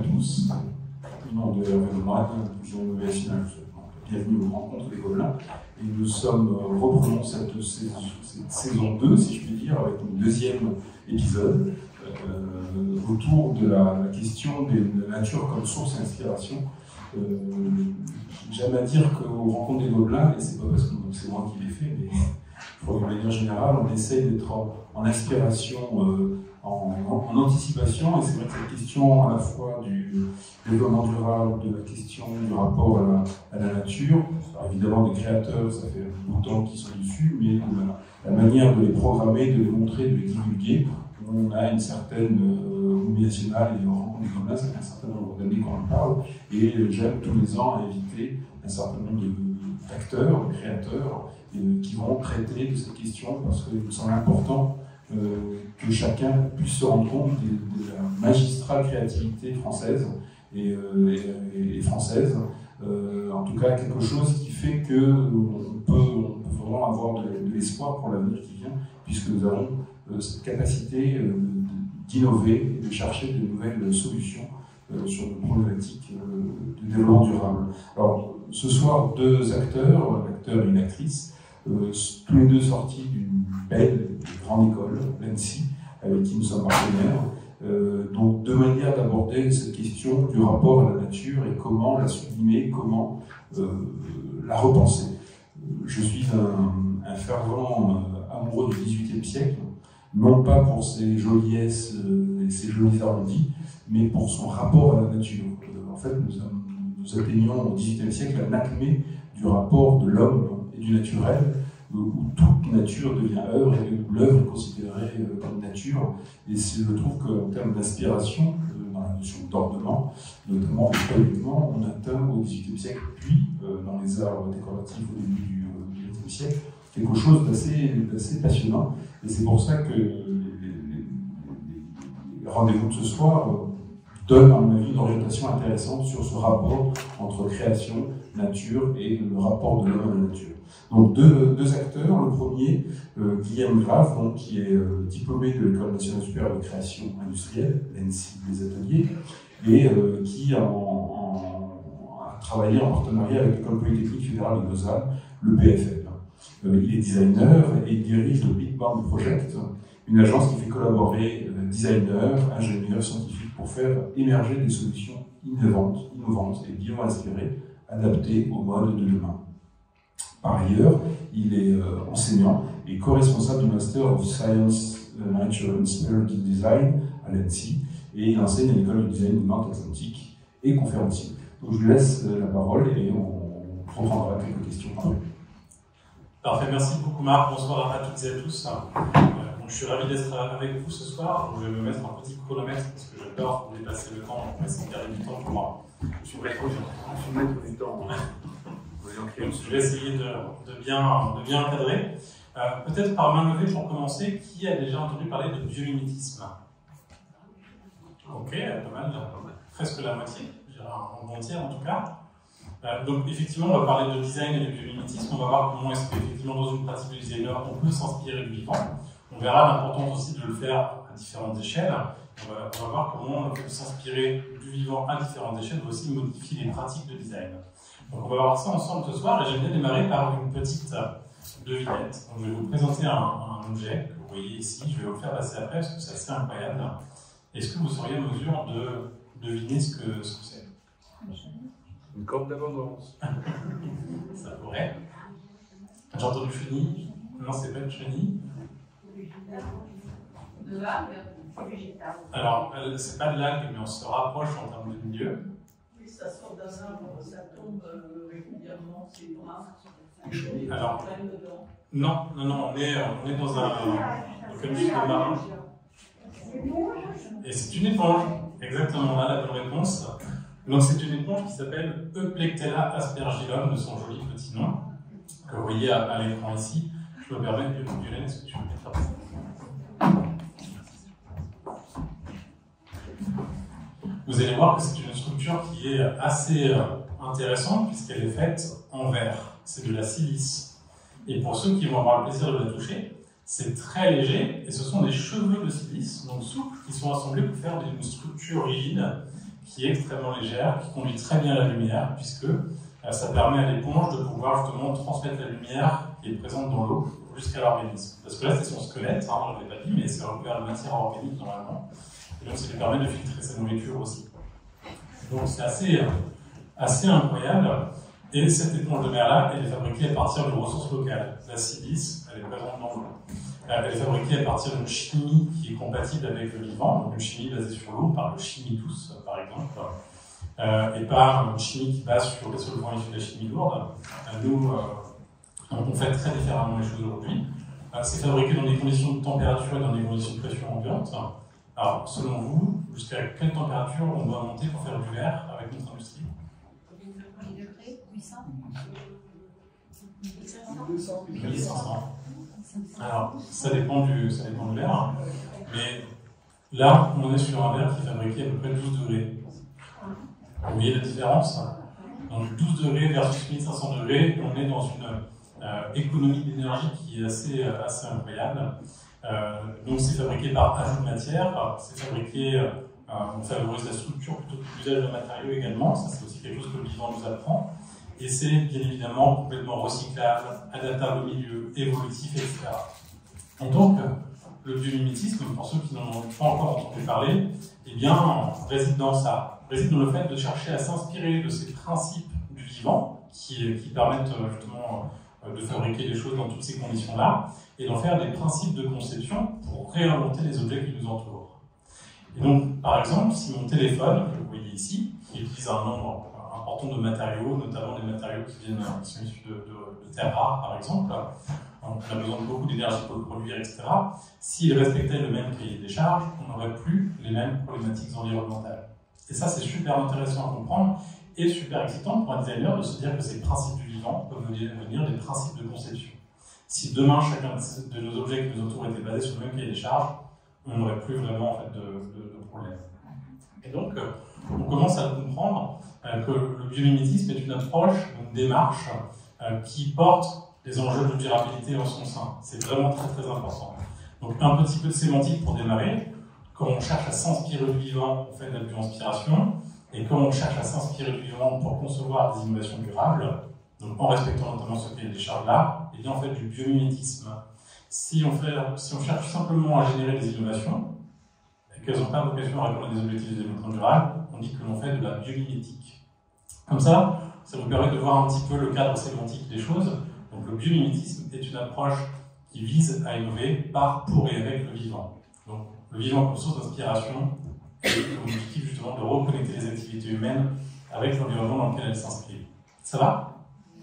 tous. Au nom de Hervé Lemoine, Jean National, bienvenue aux Rencontres des Gobelins. Et nous reprenons cette saison 2, si je puis dire, avec un deuxième épisode autour de la question de la nature comme source d'inspiration. J'aime à dire qu'aux Rencontres des Gobelins, et c'est pas parce que c'est moi qui l'ai fait, mais de manière générale, on essaye d'être en inspiration, en anticipation, et c'est vrai que cette question à la fois du développement durable, de la question du rapport à la nature, alors évidemment des créateurs, ça fait beaucoup de temps qu'ils sont dessus, mais la manière de les programmer, de les montrer, de les divulguer, on a une certaine nationale et en Rencontres des Gobelins, ça fait un certain nombre d'années qu'on en parle, et j'aime tous les ans inviter un certain nombre d'acteurs, de créateurs, qui vont traiter de cette question parce qu'il me semble important que chacun puisse se rendre compte de la magistrale créativité française et française. En tout cas, quelque chose qui fait qu'on peut vraiment avoir de l'espoir pour l'avenir qui vient, puisque nous avons cette capacité d'innover et de chercher de nouvelles solutions sur nos problématiques de développement durable. Alors, ce soir, deux acteurs, un acteur et une actrice, tous les deux sortis d'une belle et grande école, l'ANSSI, avec qui nous sommes partenaires. Donc, deux manières d'aborder cette question du rapport à la nature et comment la sublimer, comment la repenser. Je suis un fervent amoureux du XVIIIe siècle, non pas pour ses joliesses et ses jolis arrondis, mais pour son rapport à la nature. En fait, nous atteignons au XVIIIe siècle un acmé du rapport de l'homme et du naturel, où toute nature devient œuvre et où l'œuvre est considérée comme nature. Et je trouve qu'en termes d'inspiration, dans la notion d'ornement, notamment historiquement, on atteint au XVIIIe siècle, puis dans les arts décoratifs au début du XXe siècle, quelque chose d'assez passionnant. Et c'est pour ça que les rendez-vous de ce soir donnent, à mon avis, une orientation intéressante sur ce rapport entre création, nature et le rapport de l'homme à la nature. Donc deux acteurs, le premier, Guillaume Graff, donc, qui est diplômé de l'École nationale supérieure de création industrielle, l'ANSSI des ateliers, et qui a travaillé en partenariat avec l'École polytechnique fédérale de Lausanne, le BFM. Il est designer et il dirige le Big Bang Project, une agence qui fait collaborer designers, ingénieurs, scientifiques pour faire émerger des solutions innovantes et bio-inspirées, adaptées aux modes de demain. Par ailleurs, il est enseignant et co-responsable du Master of Science, Nature and Spirit Design à l'ANSSI, et il enseigne à l'École de design de Nantes-Atlantique et conférencier. Donc je lui laisse la parole et on reprendra quelques questions après. Parfait, merci beaucoup Marc, bonsoir à toutes et à tous. Je suis ravi d'être avec vous ce soir. Je vais me mettre un petit chronomètre parce que j'adore dépasser le temps, on va essayer de garder du temps pour moi. Je vais essayer de bien encadrer. Peut-être par main levée pour commencer, qui a déjà entendu parler de biomimétisme? Ok, pas mal, presque la moitié, je dirais un bon tiers en tout cas. Donc effectivement, on va parler de design et de biomimétisme, on va voir comment est-ce qu'effectivement dans une pratique de designer, on peut s'inspirer du vivant. On verra l'importance aussi de le faire à différentes échelles. On va voir comment on peut s'inspirer du vivant à différentes échelles, mais aussi modifier les pratiques de design. Donc on va voir ça ensemble ce soir, et j'aime bien démarrer par une petite devinette. Donc, je vais vous présenter un objet que vous voyez ici, je vais vous le faire passer après parce que c'est assez incroyable. Est-ce que vous seriez en mesure de deviner ce que c'est? Une corde d'abondance. Ça pourrait. J'ai entendu chenille. Non, c'est pas une chenille. De l'algue végétale. Alors, c'est pas de l'algue, mais on se rapproche en termes de milieu. Oui, ça sort d'un arbre, ça tombe régulièrement, c'est brun. Alors, non, on est dans un marin. Et c'est une éponge. Exactement, là, la bonne réponse. Donc, c'est une éponge qui s'appelle Euplectella aspergillum, de son joli petit nom, que vous voyez à l'écran ici. Je me permets de vous Violaine, est-ce que tu veux mettre ça? Vous allez voir que c'est une structure qui est assez intéressante puisqu'elle est faite en verre. C'est de la silice. Et pour ceux qui vont avoir le plaisir de la toucher, c'est très léger et ce sont des cheveux de silice, donc souples, qui sont assemblés pour faire une structure rigide qui est extrêmement légère, qui conduit très bien la lumière, puisque ça permet à l'éponge de pouvoir justement transmettre la lumière qui est présente dans l'eau jusqu'à l'organisme. Parce que là, c'est son squelette, hein, je ne l'ai pas dit, mais c'est recouvert de matière organique normalement. Et donc, ça lui permet de filtrer sa nourriture aussi. Donc, c'est assez incroyable. Et cette éponge de mer-là, elle est fabriquée à partir de ressources locales. La silice, elle est présente dans l'eau. Elle est fabriquée à partir d'une chimie qui est compatible avec le vivant, donc une chimie basée sur l'eau, par le chimitus, par exemple, et par une chimie qui base sur des solvants issus de la chimie lourde. Nous, on fait très différemment les choses aujourd'hui. C'est fabriqué dans des conditions de température et dans des conditions de pression ambiante. Alors, selon vous, jusqu'à quelle température on doit monter pour faire du verre avec notre industrie? 800. 1500. Alors, ça dépend du verre, mais là, on est sur un verre qui est fabriqué à peu près 12 degrés. Vous voyez la différence? Donc 12 degrés versus 1500 degrés, on est dans une économie d'énergie qui est assez incroyable. Donc c'est fabriqué par ajout de matière, c'est fabriqué, on favorise la structure plutôt que l'usage de matériaux également, ça c'est aussi quelque chose que le vivant nous apprend. Et c'est bien évidemment complètement recyclable, adaptable au milieu, évolutif, etc. Et donc, le biomimétisme, pour ceux qui n'en ont pas encore entendu parler, eh bien, réside dans ça, réside dans le fait de chercher à s'inspirer de ces principes du vivant qui permettent justement de fabriquer des choses dans toutes ces conditions-là et d'en faire des principes de conception pour réinventer les objets qui nous entourent. Et donc, par exemple, si mon téléphone, que vous voyez ici, qui utilise un nombre important de matériaux, notamment des matériaux qui sont issus de terres rares, par exemple. On a besoin de beaucoup d'énergie pour le produire, etc. S'il respectait le même cahier des charges, on n'aurait plus les mêmes problématiques environnementales. Et ça, c'est super intéressant à comprendre et super excitant pour un designer de se dire que ces principes du vivant peuvent devenir des principes de conception. Si demain, chacun de nos objets qui nous entourent était basé sur le même cahier des charges, on n'aurait plus vraiment en fait, de problème. Et donc, on commence à comprendre que le biomimétisme est une approche, une démarche qui porte les enjeux de durabilité en son sein. C'est vraiment très très important. Donc un petit peu de sémantique pour démarrer. Quand on cherche à s'inspirer du vivant, on fait de la bio-inspiration. Et quand on cherche à s'inspirer du vivant pour concevoir des innovations durables, donc en respectant notamment ce cahier des charges-là, et bien on fait du biomimétisme. Si on cherche simplement à générer des innovations, et qu'elles n'ont pas vocation à répondre à des objectifs de développement durable, on dit que l'on fait de la biomimétique. Comme ça vous permet de voir un petit peu le cadre sémantique des choses. Donc le biomimétisme est une approche qui vise à innover par, pour et avec le vivant. Donc le vivant comme source d'inspiration et l'objectif justement de reconnecter les activités humaines avec l'environnement dans lequel elles s'inscrivent. Ça va?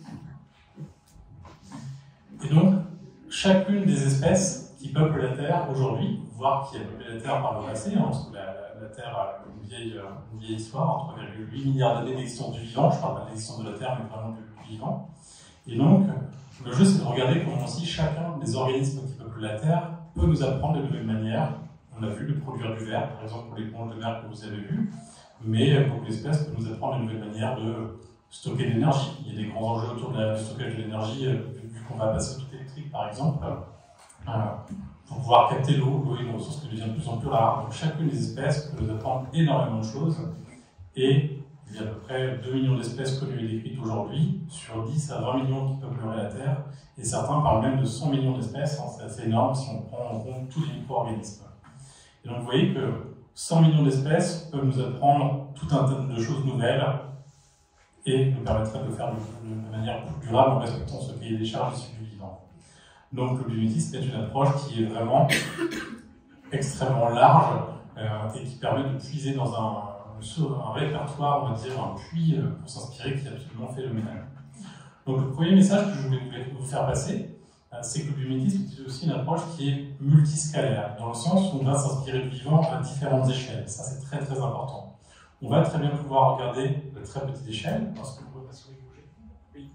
Et donc, chacune des espèces qui peuplent la Terre aujourd'hui, voire qui a peuplé la Terre par le passé, hein, parce que la Terre a une vieille histoire, 3,8 milliards d'années d'existence du vivant, je ne parle pas de l'existence de la Terre, mais vraiment du vivant. Et donc, le jeu, c'est de regarder comment aussi chacun des organismes qui peuplent la Terre peut nous apprendre de nouvelles manières. On a vu de produire du verre, par exemple pour l'éponge de mer que vous avez vu, mais beaucoup d'espèces peuvent nous apprendre de nouvelles manières de stocker de l'énergie. Il y a des grands enjeux autour du stockage de l'énergie, vu qu'on va passer au tout électrique, par exemple, pour pouvoir capter l'eau. L'eau est une ressource qui devient de plus en plus rare. Donc chacune des espèces peut nous apprendre énormément de choses, et il y a à peu près 2 millions d'espèces connues et décrites aujourd'hui, sur 10 à 20 millions qui peupleraient la Terre, et certains parlent même de 100 millions d'espèces, hein, c'est assez énorme si on prend en compte tous les micro-organismes. Et donc vous voyez que 100 millions d'espèces peuvent nous apprendre tout un tas de choses nouvelles, et nous permettraient de faire de manière plus durable en respectant ce cahier des charges issu du vivant. Donc le biomimétisme est une approche qui est vraiment extrêmement large, et qui permet de puiser dans un répertoire, on va dire, un puits pour s'inspirer qui est absolument phénoménal. Donc le premier message que je voulais vous faire passer, c'est que le biomimétisme est aussi une approche qui est multiscalaire, dans le sens où on va s'inspirer du vivant à différentes échelles. Ça, c'est très très important. On va très bien pouvoir regarder de très petite échelle, parce qu'on peut pas souris bouger. Oui.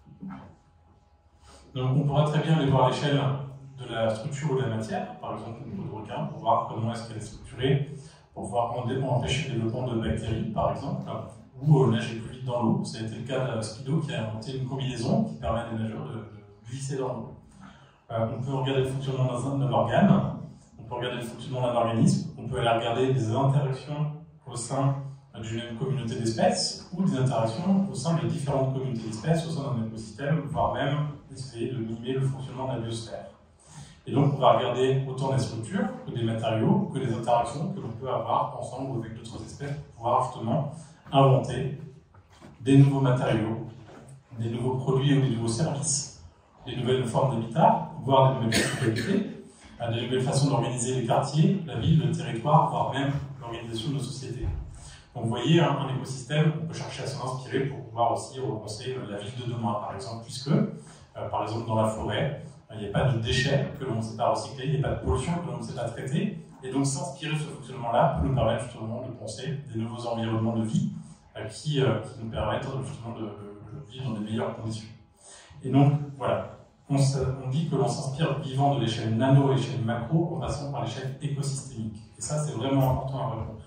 Donc on pourra très bien aller voir l'échelle de la structure ou de la matière, par exemple une peau de requin, pour voir comment est-ce qu'elle est structurée, pour pouvoir empêcher le développement de bactéries, par exemple, ou nager plus vite dans l'eau. Ça a été le cas de Speedo qui a inventé une combinaison qui permet à des nageurs de glisser dans l'eau. On peut regarder le fonctionnement d'un organe, on peut regarder le fonctionnement d'un organisme, on peut aller regarder des interactions au sein d'une même communauté d'espèces ou des interactions au sein de différentes communautés d'espèces au sein d'un écosystème, voire même essayer de mimer le fonctionnement de la biosphère. Et donc on va regarder autant des structures que des matériaux, que des interactions que l'on peut avoir ensemble ou avec d'autres espèces pour pouvoir justement inventer des nouveaux matériaux, des nouveaux produits ou des nouveaux services, des nouvelles formes d'habitat, voire des nouvelles fonctionnalités, des nouvelles façons d'organiser les quartiers, la ville, le territoire, voire même l'organisation de nos sociétés. Donc vous voyez, un écosystème, on peut chercher à s'en inspirer pour pouvoir aussi repenser la ville de demain, par exemple, puisque, par exemple, dans la forêt, il n'y a pas de déchets que l'on ne sait pas recycler, il n'y a pas de pollution que l'on ne sait pas traiter, et donc s'inspirer de ce fonctionnement-là peut nous permettre justement de penser des nouveaux environnements de vie qui nous permettent justement de vivre dans des meilleures conditions. Et donc, voilà. On dit que l'on s'inspire vivant de l'échelle nano à l'échelle macro en passant par l'échelle écosystémique. Et ça, c'est vraiment important à répondre.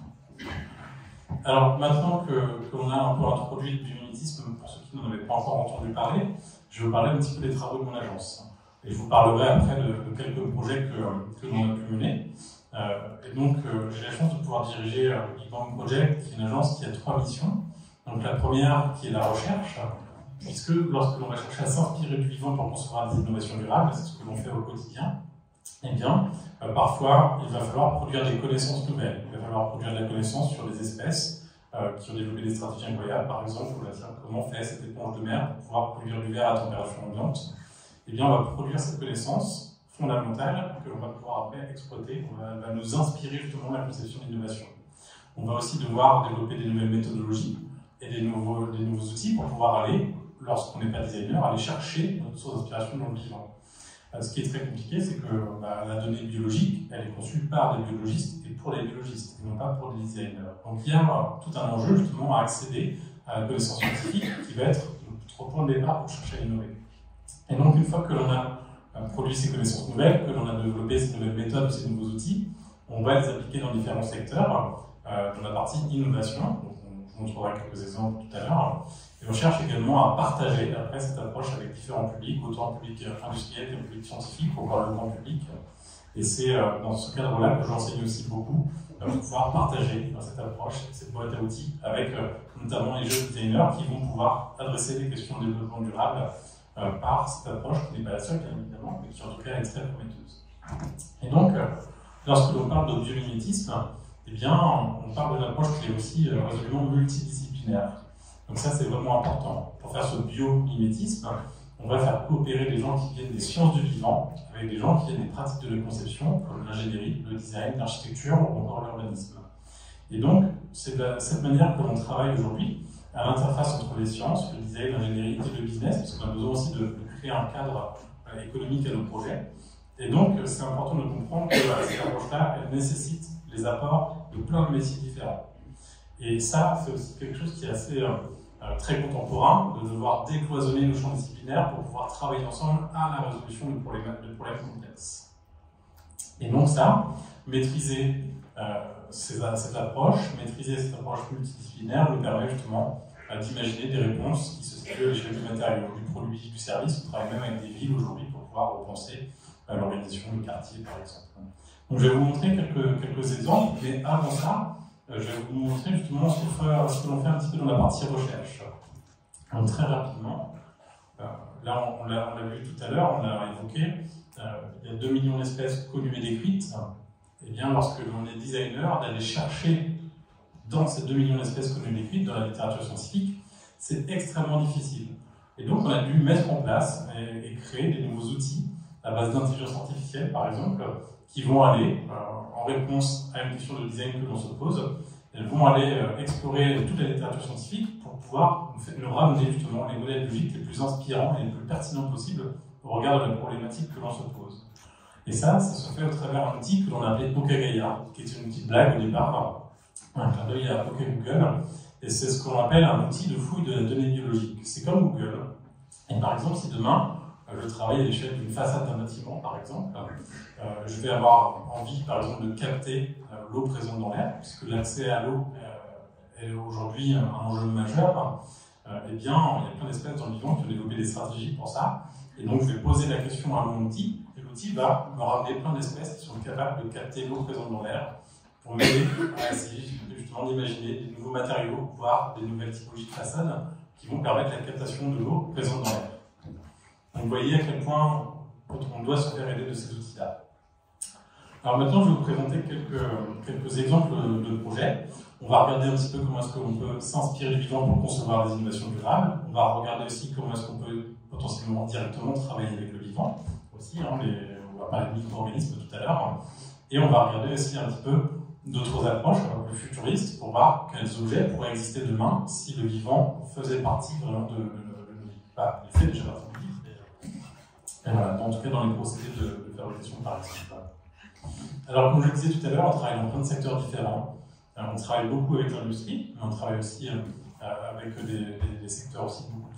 Alors, maintenant qu'on a un peu introduit le biomimétisme, pour ceux qui n'en avaient pas encore entendu parler, je vais vous parler un petit peu des travaux de mon agence. Et je vous parlerai après de quelques projets que l'on a pu mener. Et donc, j'ai la chance de pouvoir diriger Big Bang Project, qui est une agence qui a 3 missions. Donc, la première, qui est la recherche, puisque lorsque l'on va chercher à s'inspirer du vivant pour concevoir des innovations durables, c'est ce que l'on fait au quotidien, eh bien, parfois, il va falloir produire des connaissances nouvelles. Il va falloir produire de la connaissance sur des espèces qui ont développé des stratégies incroyables. Par exemple, on va dire comment fait cette éponge de mer pour pouvoir produire du verre à température ambiante. Eh bien, on va produire cette connaissance fondamentale que l'on va pouvoir après exploiter. On va nous inspirer justement de la conception d'innovation. On va aussi devoir développer des nouvelles méthodologies et des nouveaux outils pour pouvoir aller, lorsqu'on n'est pas designer, aller chercher notre source d'inspiration dans le vivant. Ce qui est très compliqué, c'est que la donnée biologique, elle est conçue par des biologistes et pour les biologistes, et non pas pour des designers. Donc il y a tout un enjeu justement à accéder à la connaissance scientifique qui va être notre point de départ pour chercher à innover. Et donc une fois que l'on a produit ces connaissances nouvelles, que l'on a développé ces nouvelles méthodes, ces nouveaux outils, on va les appliquer dans différents secteurs, dans la partie innovation. Donc, je vous montrerai quelques exemples tout à l'heure. Et on cherche également à partager après cette approche avec différents publics, autant le public industriel que le public scientifique, ou encore le grand public. Et c'est dans ce cadre-là que j'enseigne aussi beaucoup, pour pouvoir partager cette approche, cette boîte à outils, avec notamment les jeunes designers qui vont pouvoir adresser des questions de développement durable par cette approche qui n'est pas la seule, bien évidemment, mais qui en tout cas est très prometteuse. Et donc, lorsque l'on parle de biomimétisme, eh bien, on parle d'une approche qui est aussi résolument multidisciplinaire. Donc ça, c'est vraiment important. Pour faire ce biomimétisme, on va faire coopérer des gens qui viennent des sciences du vivant avec des gens qui viennent des pratiques de la conception, comme l'ingénierie, le design, l'architecture ou encore l'urbanisme. Et donc, c'est de cette manière que l'on travaille aujourd'hui, à l'interface entre les sciences, le design, l'ingénierie et le business, parce qu'on a besoin aussi de créer un cadre économique à nos projets. Et donc, c'est important de comprendre que cette approche-là, elle nécessite les apports de plein de métiers différents. Et ça, c'est aussi quelque chose qui est assez très contemporain, de devoir décloisonner nos champs disciplinaires pour pouvoir travailler ensemble à la résolution de problèmes complexes. Et donc ça, maîtriser cette approche multidisciplinaire nous permet justement d'imaginer des réponses qui se situent à l'échelle du matériau, du produit, du service. On travaille même avec des villes aujourd'hui pour pouvoir repenser l'organisation du quartier, par exemple. Donc je vais vous montrer quelques exemples, mais avant ça, je vais vous montrer justement ce que l'on fait un petit peu dans la partie recherche. Donc très rapidement, là on l'a vu tout à l'heure, on l'a évoqué, il y a 2 millions d'espèces connues et décrites. Et bien lorsque l'on est designer, d'aller chercher dans ces 2 millions d'espèces connues et décrites, dans la littérature scientifique, c'est extrêmement difficile. Et donc on a dû mettre en place et créer des nouveaux outils à base d'intelligence artificielle, par exemple, qui vont aller, en réponse à une question de design que l'on se pose, elles vont aller explorer toute la littérature scientifique pour pouvoir nous ramener justement les modèles logiques les plus inspirants et les plus pertinents possibles au regard de la problématique que l'on se pose. Et ça se fait au travers d'un outil que l'on a appelé PokéGaia, qui est une petite blague au départ, un clin d'œil à PokéGoogle, et c'est ce qu'on appelle un outil de fouille de la donnée biologique. C'est comme Google. Et par exemple, si demain, je travaille à l'échelle d'une façade d'un bâtiment, par exemple, je vais avoir envie, par exemple, de capter l'eau présente dans l'air, puisque l'accès à l'eau est aujourd'hui un enjeu majeur. Eh bien, il y a plein d'espèces dans le vivant qui ont développé des stratégies pour ça. Et donc, je vais poser la question à mon outil, et l'outil va me ramener plein d'espèces qui sont capables de capter l'eau présente dans l'air pour m'aider à essayer justement d'imaginer des nouveaux matériaux, voire des nouvelles typologies de façades qui vont permettre la captation de l'eau présente dans l'air. Donc vous voyez à quel point on doit se faire aider de ces outils-là. Alors maintenant, je vais vous présenter quelques exemples de projets. On va regarder un petit peu comment est-ce qu'on peut s'inspirer du vivant pour concevoir des innovations durables. On va regarder aussi comment est-ce qu'on peut potentiellement directement travailler avec le vivant aussi. On va parler de micro-organismes tout à l'heure. Et on va regarder aussi un petit peu d'autres approches un peu plus futuristes pour voir quels objets pourraient exister demain si le vivant faisait partie vraiment de nos vies. Bah, il fait déjà partie de nos vies. Et voilà, en tout cas dans les procédés de fabrication par exemple. Alors comme je le disais tout à l'heure, on travaille dans plein de secteurs différents. On travaille beaucoup avec l'industrie, mais on travaille aussi avec des secteurs aussi beaucoup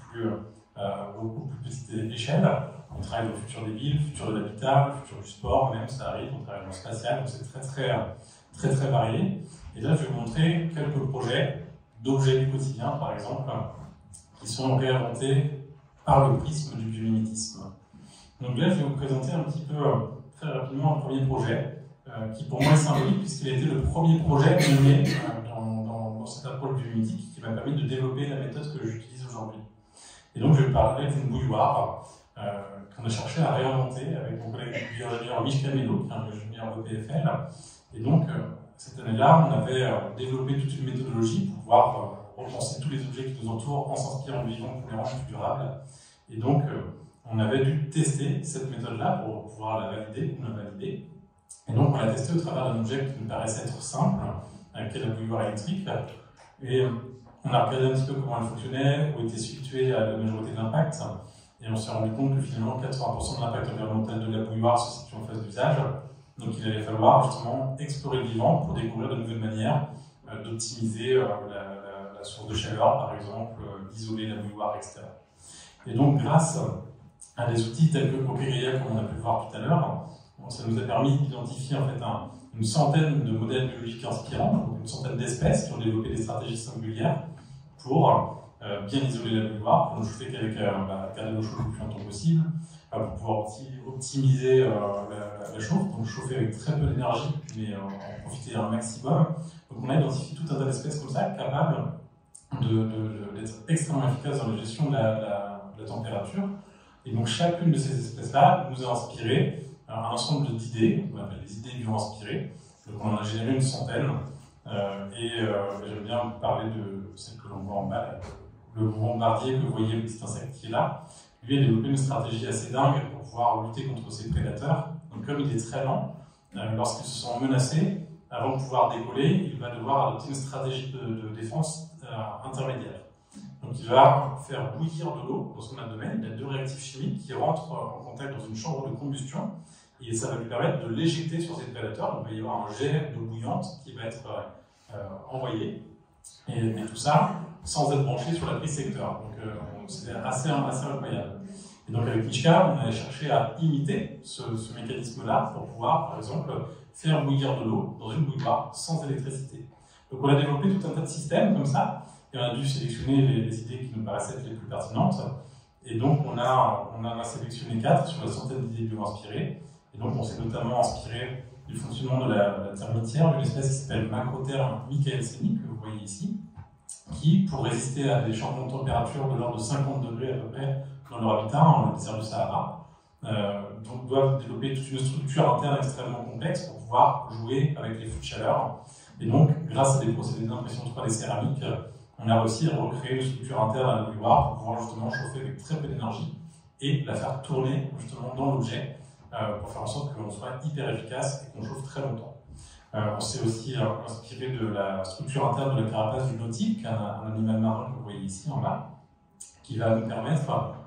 plus petite échelle. On travaille dans le futur des villes, le futur de l'habitat, le futur du sport, même ça arrive. On travaille dans le spatial, donc c'est très varié. Et là, je vais vous montrer quelques projets d'objets du quotidien, par exemple, qui sont réinventés par le prisme du biomimétisme. Donc là, je vais vous présenter un petit peu, très rapidement, un premier projet qui pour moi est symbolique puisqu'il a été le premier projet mené dans cette approche biomimétique qui m'a permis de développer la méthode que j'utilise aujourd'hui. Et donc je vais parler d'une bouilloire qu'on a cherché à réinventer avec mon collègue bio-ingénieur Michel Mello, qui est un ingénieur de PFL. Et donc cette année-là, on avait développé toute une méthodologie pour pouvoir repenser tous les objets qui nous entourent en s'inspirant du vivant pour les rendre plus durables. Et donc on avait dû tester cette méthode-là pour pouvoir la valider ou la valider. Et donc, on l'a testé au travers d'un objet qui nous paraissait être simple, qui est la bouilloire électrique. Et on a regardé un petit peu comment elle fonctionnait, où était située la majorité de l'impact. Et on s'est rendu compte que finalement, 80% de l'impact environnemental de la bouilloire se situe en phase d'usage. Donc, il allait falloir justement explorer le vivant pour découvrir de nouvelles manières d'optimiser la source de chaleur, par exemple, d'isoler la bouilloire, etc. Et donc, grâce à des outils tels que Procreia, comme on a pu le voir tout à l'heure, ça nous a permis d'identifier en fait une centaine de modèles biologiques inspirants, donc une centaine d'espèces qui ont développé des stratégies singulières pour bien isoler la bouilloire, pour ne chauffer qu'avec garder l'eau chaude le plus longtemps possible, pour pouvoir optimiser la chauffe, donc chauffer avec très peu d'énergie, mais en profiter un maximum. Donc on a identifié tout un tas d'espèces comme ça, capables d'être extrêmement efficaces dans la gestion de la température. Et donc chacune de ces espèces-là nous a inspiré un ensemble d'idées, qu'on appelle des idées bio-inspirées. Donc on en a généré une centaine, et j'aime bien vous parler de celle que l'on voit en bas, le bombardier que vous voyez, le petit insecte qui est là. Lui a développé une stratégie assez dingue pour pouvoir lutter contre ses prédateurs. Donc comme il est très lent, lorsqu'ils se sont menacés, avant de pouvoir décoller, il va devoir adopter une stratégie de défense intermédiaire. Donc il va faire bouillir de l'eau dans son abdomen. Il a deux réactifs chimiques qui rentrent en contact dans une chambre de combustion et ça va lui permettre de l'éjecter sur ses prédateurs. Donc il va y avoir un jet d'eau bouillante qui va être envoyé, et tout ça sans être branché sur la prise secteur. Donc c'est assez incroyable. Et donc avec Mishka, on a cherché à imiter ce mécanisme-là pour pouvoir, par exemple, faire bouillir de l'eau dans une bouilloire sans électricité. Donc on a développé tout un tas de systèmes comme ça, et on a dû sélectionner les idées qui nous paraissaient être les plus pertinentes. Et donc on a sélectionné 4 sur la centaine d'idées bio-inspirées. Et donc on s'est notamment inspiré du fonctionnement de la termitière, d'une espèce qui s'appelle Macrotherme michaelseni, que vous voyez ici, qui, pour résister à des changements de température de l'ordre de 50 degrés à peu près dans leur habitat, dans le désert du Sahara, donc doivent développer toute une structure interne extrêmement complexe pour pouvoir jouer avec les flux de chaleur. Et donc, grâce à des procédés d'impression 3D céramique, on a réussi à recréer une structure interne à la bouilloire pour pouvoir justement chauffer avec très peu d'énergie et la faire tourner justement dans l'objet pour faire en sorte que l'on soit hyper efficace et qu'on chauffe très longtemps. On s'est aussi inspiré de la structure interne de la carapace du nautique, un animal marin que vous voyez ici en bas, qui va nous permettre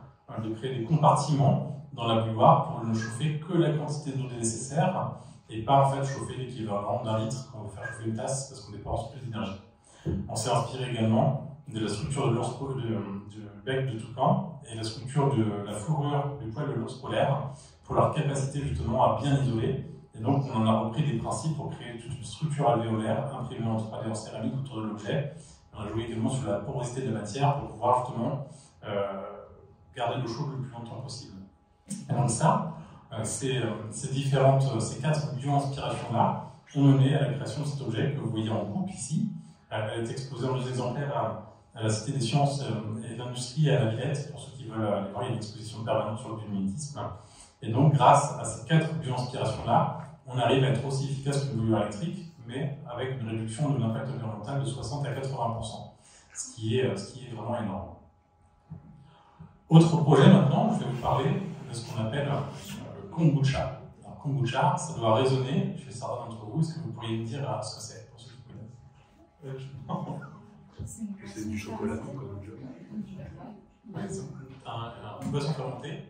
de créer des compartiments dans la bouilloire pour ne chauffer que la quantité d'eau nécessaire et pas en fait chauffer l'équivalent d'un litre quand on veut faire chauffer une tasse parce qu'on dépense plus d'énergie. On s'est inspiré également de la structure de l'ours du bec de toucan et la structure de la fourrure du poil de l'ours polaire pour leur capacité justement à bien isoler. Et donc on en a repris des principes pour créer toute une structure alvéolaire imprimée en 3D en céramique autour de l'objet. On a joué également sur la porosité de la matière pour pouvoir justement garder l'eau chaude le plus longtemps possible. Et donc ça, ces 4 bio-inspirations-là, ont mené à la création de cet objet que vous voyez en groupe ici. Elle est exposée en 2 exemplaires à la Cité des Sciences et de l'Industrie et à la Villette, pour ceux qui veulent aller voir, il y a une exposition permanente sur le biomimétisme. Et donc, grâce à ces 4 bioinspirations-là, on arrive à être aussi efficace qu'une bouilloire électrique, mais avec une réduction de l'impact environnemental de 60 à 80%, ce qui est vraiment énorme. Autre projet maintenant, je vais vous parler de ce qu'on appelle le kombucha. Alors, kombucha, ça doit résonner chez certains d'entre vous. Est-ce que vous pourriez me dire ce que c'est, pour ceux qui connaissent? C'est du chocolat comme kombucha. Une boisson fermentée.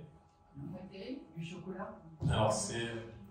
Du chocolat. Alors, c'est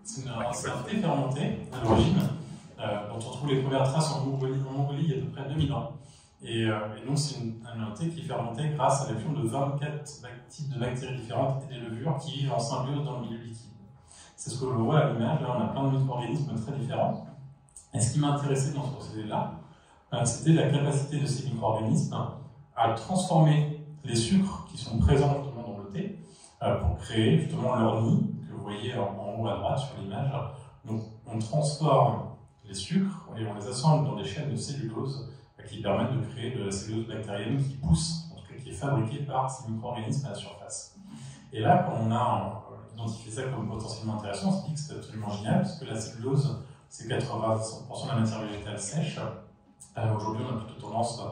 un thé fermenté à l'origine, dont on trouve les premières traces en Mongolie il y a à peu près 2000 ans. Et donc, c'est un thé qui est fermenté grâce à l'action de 24 types de bactéries différentes et des levures qui vivent en symbiose dans le milieu liquide. C'est ce que l'on voit à l'image. Là, on a plein de micro-organismes très différents. Et ce qui m'a intéressé dans ce procédé-là, c'était la capacité de ces micro-organismes à transformer les sucres qui sont présents justement dans le thé pour créer justement leur nid, que vous voyez en haut à droite sur l'image. Donc, on transforme les sucres et on les assemble dans des chaînes de cellulose qui permettent de créer de la cellulose bactérienne qui pousse, en tout cas qui est fabriquée par ces micro-organismes à la surface. Et là, quand on a identifié ça comme potentiellement intéressant, on s'est dit que c'était absolument génial, parce que la cellulose, c'est 80% de la matière végétale sèche. Aujourd'hui, on a plutôt tendance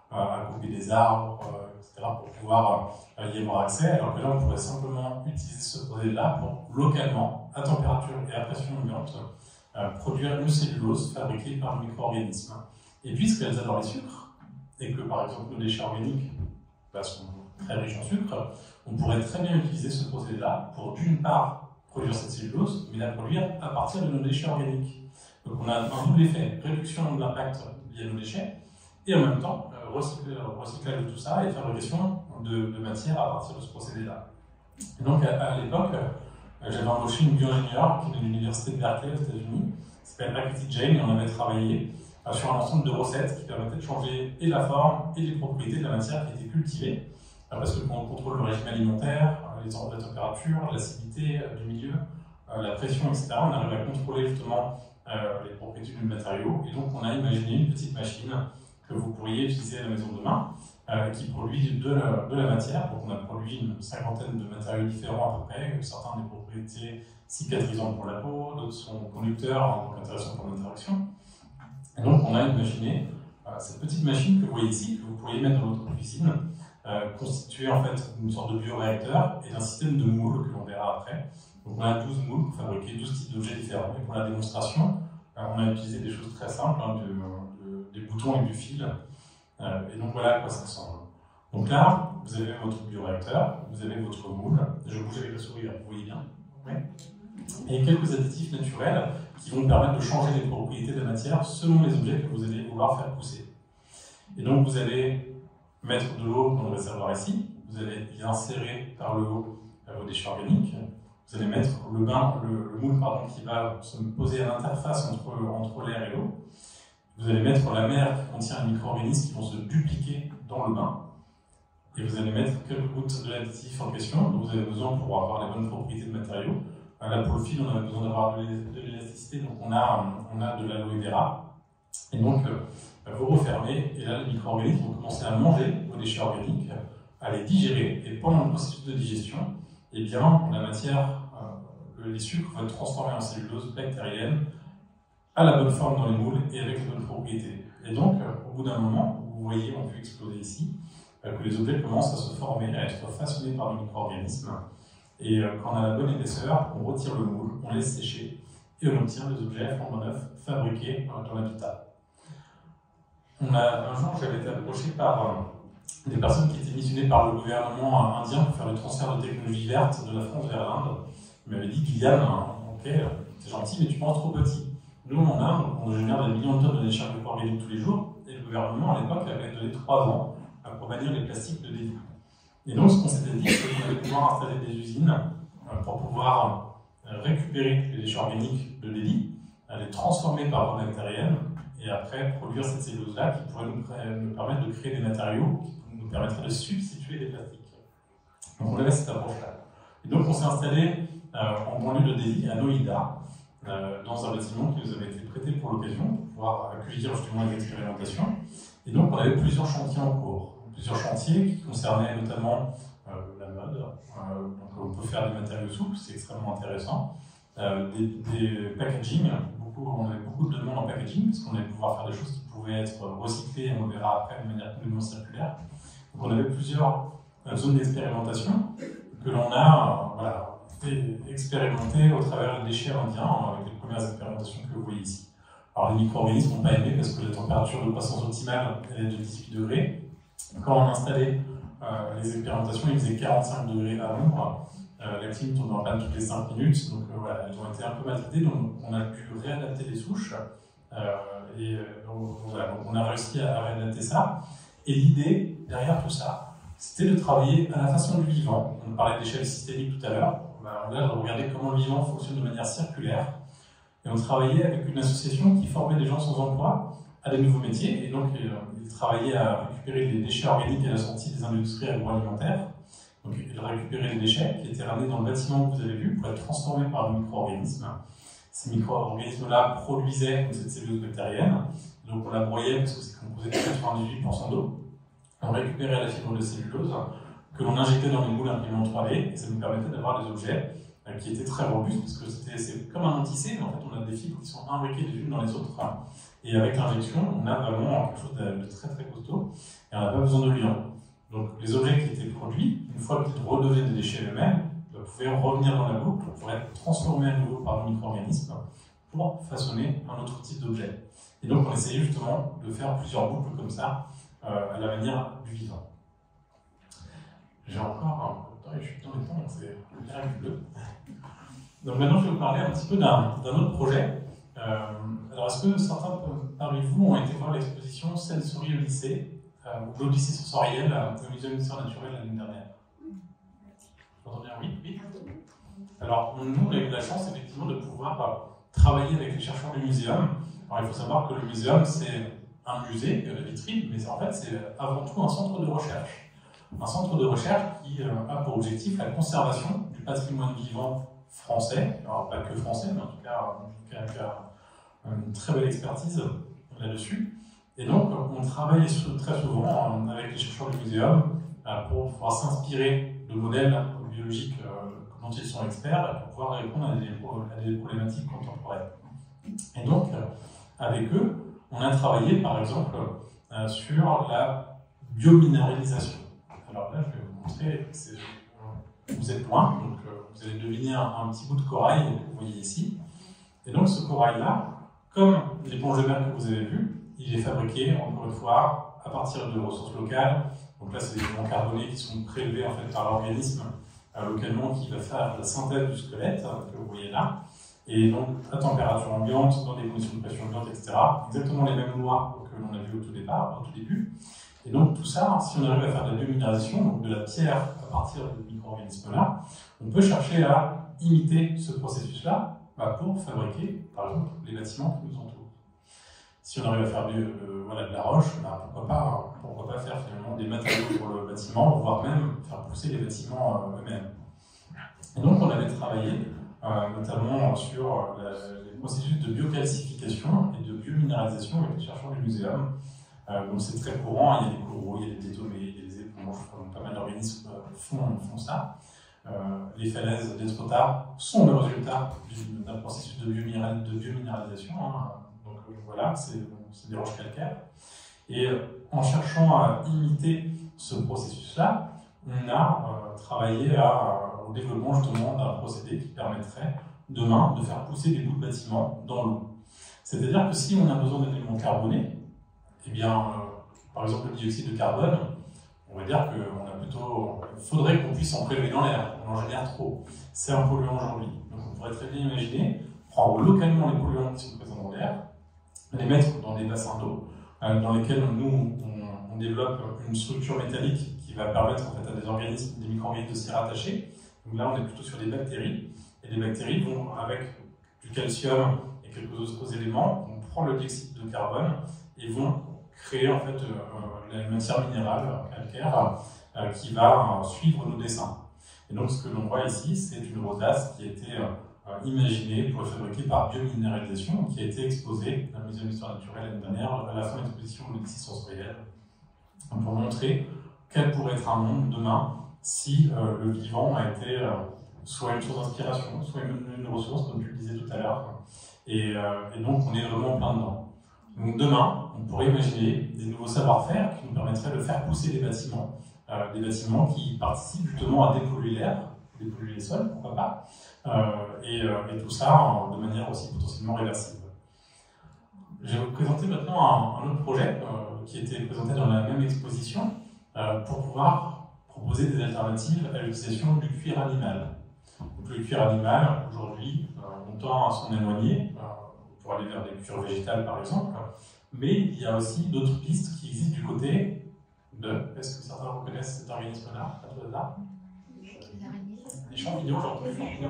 à couper des arbres, etc., pour pouvoir y avoir accès, alors que là, on pourrait simplement utiliser ce procédé-là pour localement, à température et à pression ambiante, produire une cellulose fabriquée par le micro-organisme. Et puisqu'elles adorent les sucres, et que par exemple nos déchets organiques sont très riches en sucre, on pourrait très bien utiliser ce procédé-là pour d'une part produire cette cellulose, mais la produire à partir de nos déchets organiques. Donc on a un double effet, réduction de l'impact lié à nos déchets, et en même temps recyclage de tout ça et fabrication de matière à partir de ce procédé-là. Et donc à l'époque, j'avais embauché une bio-ingénieure qui est de l'université de Berkeley aux États-Unis, qui s'appelle Akriti Jain, et on avait travaillé sur un ensemble de recettes qui permettaient de changer et la forme et les propriétés de la matière qui était cultivée, parce que quand on contrôle le régime alimentaire, les ordres de la température, l'acidité du milieu, la pression, etc., on arrive à contrôler justement les propriétés du matériau, et donc on a imaginé une petite machine que vous pourriez utiliser à la maison demain, qui produit de la matière. Donc on a produit une 50aine de matériaux différents à peu près, certains ont des propriétés cicatrisantes pour la peau, d'autres sont conducteurs, donc intéressants pour l'interaction. Et donc on a imaginé cette petite machine que vous voyez ici, que vous pourriez mettre dans votre cuisine, constituée en fait d'une sorte de bioréacteur et d'un système de moules que l'on verra après. Donc on a 12 moules pour fabriquer 12 types d'objets différents. Et pour la démonstration, on a utilisé des choses très simples, des boutons et du fil. Et donc voilà à quoi ça ressemble. Donc là, vous avez votre bioréacteur, vous avez votre moule. Je bouge avec la souris, vous voyez bien. Ouais. Et quelques additifs naturels qui vont permettre de changer les propriétés de la matière selon les objets que vous allez vouloir faire pousser. Et donc vous allez mettre de l'eau dans le réservoir ici, vous allez y insérer par le haut vos déchets organiques, vous allez mettre le moule qui va se poser à l'interface entre l'air et l'eau, vous allez mettre la mer qui contient les micro-organismes qui vont se dupliquer dans le bain, et vous allez mettre quelques gouttes de l'additif en question dont vous avez besoin pour avoir les bonnes propriétés de matériaux. Là, pour le fil, on a besoin d'avoir de l'élasticité, donc on a de l'aloe vera. Et donc, vous refermez, et là, les micro-organismes vont commencer à manger vos déchets organiques, à les digérer, et pendant le processus de digestion, eh bien, la matière, les sucres vont être transformés en cellulose bactérienne, à la bonne forme dans les moules et avec les bonnes propriétés. Et donc, au bout d'un moment, vous voyez, on peut exploser ici, que les objets commencent à se former, à être façonnés par le micro-organisme. Et quand on a la bonne épaisseur, on retire le moule, on laisse sécher, et on obtient des objets flambant neufs fabriqués dans l'habitat. Un jour, j'avais été approché par des personnes qui étaient missionnées par le gouvernement indien pour faire le transfert de technologie verte de la France vers l'Inde. Ils m'avaient dit, Guyliane, ok, c'est gentil, mais tu penses trop petit. Nous, en Inde, on génère des millions de tonnes de déchets organiques tous les jours, et le gouvernement, à l'époque, avait donné 3 ans pour bannir les plastiques de Delhi. Et donc, ce qu'on s'était dit, c'est qu'on allait pouvoir installer des usines pour pouvoir récupérer les déchets organiques de Delhi, les transformer par voie bactérienne, et après produire cette cellulose-là qui pourrait nous permettre de créer des matériaux qui nous permettraient de substituer des plastiques. Donc on avait cette approche-là. Et donc on s'est installé en banlieue de Delhi, à Noida, dans un bâtiment qui nous avait été prêté pour l'occasion, pour pouvoir accueillir justement les expérimentations. Et donc on avait plusieurs chantiers en cours. Plusieurs chantiers qui concernaient notamment la mode. Donc on peut faire des matériaux souples, c'est extrêmement intéressant. Des packaging, on avait beaucoup de demandes en packaging, parce qu'on allait pouvoir faire des choses qui pouvaient être recyclées, et on verra après de manière complètement circulaire. Donc on avait plusieurs zones d'expérimentation que l'on a fait expérimenter au travers des déchets indiens, avec les premières expérimentations que vous voyez ici. Alors les micro-organismes n'ont pas aimé parce que la température de croissance optimale elle est de 18 degrés. Quand on a installé les expérimentations, il faisait 45 degrés à l'ombre. La clim tourne en panne toutes les 5 minutes, donc voilà, elles ont été un peu maltraitées, donc on a pu réadapter les souches. Donc on a réussi à réadapter ça. Et l'idée derrière tout ça, c'était de travailler à la façon du vivant. On parlait d'échelle systémique tout à l'heure. On a regardé comment le vivant fonctionne de manière circulaire. Et on travaillait avec une association qui formait des gens sans emploi à des nouveaux métiers. Et donc, ils travaillaient à récupérer les déchets organiques à la sortie des industries agroalimentaires. Donc, ils récupéraient les déchets qui étaient ramenés dans le bâtiment que vous avez vu pour être transformés par des micro-organismes. Ces micro-organismes-là produisaient cette cellulose bactérienne. Donc, on la broyait parce que c'est composé de 98% d'eau. On récupérait la fibre de cellulose que l'on injectait dans les moules imprimés en 3D et ça nous permettait d'avoir des objets qui étaient très robustes parce que c'est comme un tissé, mais en fait on a des fibres qui sont imbriquées les unes dans les autres. Et avec l'injection, on a vraiment quelque chose de très très costaud et on n'a pas besoin de liant. Donc les objets qui étaient produits, une fois qu'ils redevenaient des déchets eux-mêmes, pouvaient revenir dans la boucle pour être transformés à nouveau par le micro-organisme pour façonner un autre type d'objet. Et donc on essayait justement de faire plusieurs boucles comme ça à la manière du vivant. J'ai encore un peu de temps et je suis dans le temps, donc c'est bien bleu. Donc maintenant je vais vous parler un petit peu d'un autre projet. Alors est-ce que certains parmi vous ont été voir l'exposition Sensory Odyssée, ou l'Odyssée sensorielle au Muséum d'histoire naturelle l'année dernière? J'entends bien, oui. Alors nous on a eu la chance effectivement de pouvoir travailler avec les chercheurs du muséum. Alors il faut savoir que le muséum c'est un musée, la vitrine, mais en fait c'est avant tout un centre de recherche. Un centre de recherche qui a pour objectif la conservation du patrimoine vivant français, alors pas que français, mais en tout cas qui a une très belle expertise là-dessus. Et donc on travaille très souvent avec les chercheurs du muséum pour pouvoir s'inspirer de modèles biologiques dont ils sont experts pour pouvoir répondre à des problématiques contemporaines. Et donc avec eux, on a travaillé par exemple sur la biominéralisation. Alors là, je vais vous montrer, vous êtes loin, donc vous allez deviner un petit bout de corail que vous voyez ici. Et donc ce corail-là, comme l'éponge de mer que vous avez vue, il est fabriqué, encore une fois, à partir de ressources locales. Donc là, c'est des éléments carbonés qui sont prélevés en fait, par l'organisme localement qui va faire la synthèse du squelette que vous voyez là. Et donc à température ambiante, dans des conditions de pression ambiante, etc. Exactement les mêmes lois que l'on a vues au tout début. Et donc tout ça, si on arrive à faire de la biominéralisation, donc de la pierre à partir de micro-organismes-là, on peut chercher à imiter ce processus-là pour fabriquer, par exemple, les bâtiments qui nous entourent. Si on arrive à faire de la roche, pourquoi pas faire finalement des matériaux pour le bâtiment, voire même faire pousser les bâtiments eux-mêmes. Et donc on avait travaillé notamment sur les processus de biocalcification et de biominéralisation avec les chercheurs du muséum. Donc c'est très courant, il y a des coraux, il y a des tétomées, il y a des éponges, pas mal d'organismes font ça. Les falaises d'Étretat sont le résultat d'un processus de biominéralisation. Donc voilà, c'est des roches calcaires. Et en cherchant à imiter ce processus-là, on a travaillé au développement justement d'un procédé qui permettrait demain de faire pousser des bouts de bâtiments dans l'eau. C'est-à-dire que si on a besoin d'éléments carbonés, eh bien, par exemple le dioxyde de carbone, on va dire il faudrait qu'on puisse en prélever dans l'air, on en génère trop. C'est un polluant aujourd'hui. Donc on pourrait très bien imaginer prendre localement les polluants qui sont présents dans l'air, les mettre dans des bassins d'eau, dans lesquels nous, on développe une structure métallique qui va permettre en fait, à des organismes, des micro-organismes de s'y rattacher. Donc là, on est plutôt sur des bactéries, et les bactéries vont, avec du calcium et quelques autres éléments, vont prendre le dioxyde de carbone et vont créer en fait la matière minérale calcaire qui va suivre nos dessins. Et donc ce que l'on voit ici, c'est une rosace qui a été imaginé pour le fabriquer par biominéralisation, qui a été exposé à la Muséum d'Histoire naturelle l'année dernière à la fin de l'exposition de l'Odyssée sensorielle, pour montrer quel pourrait être un monde demain si le vivant a été soit une source d'inspiration, soit une ressource, comme tu le disais tout à l'heure. Et donc, on est vraiment plein dedans. Donc, demain, on pourrait imaginer des nouveaux savoir-faire qui nous permettraient de faire pousser des bâtiments qui participent justement à dépolluer l'air, dépolluer les sols, pourquoi pas, et tout ça de manière aussi potentiellement réversible. Je vais vous présenter maintenant un autre projet qui a été présenté dans la même exposition pour pouvoir proposer des alternatives à l'utilisation du cuir animal. Donc, le cuir animal, aujourd'hui, on tend à s'en éloigner pour aller vers des cuirs végétales par exemple, mais il y a aussi d'autres pistes qui existent du côté de... Est-ce que certains reconnaissent cet organisme-là, à tout hasard? Les champignons, j'entends les champignons.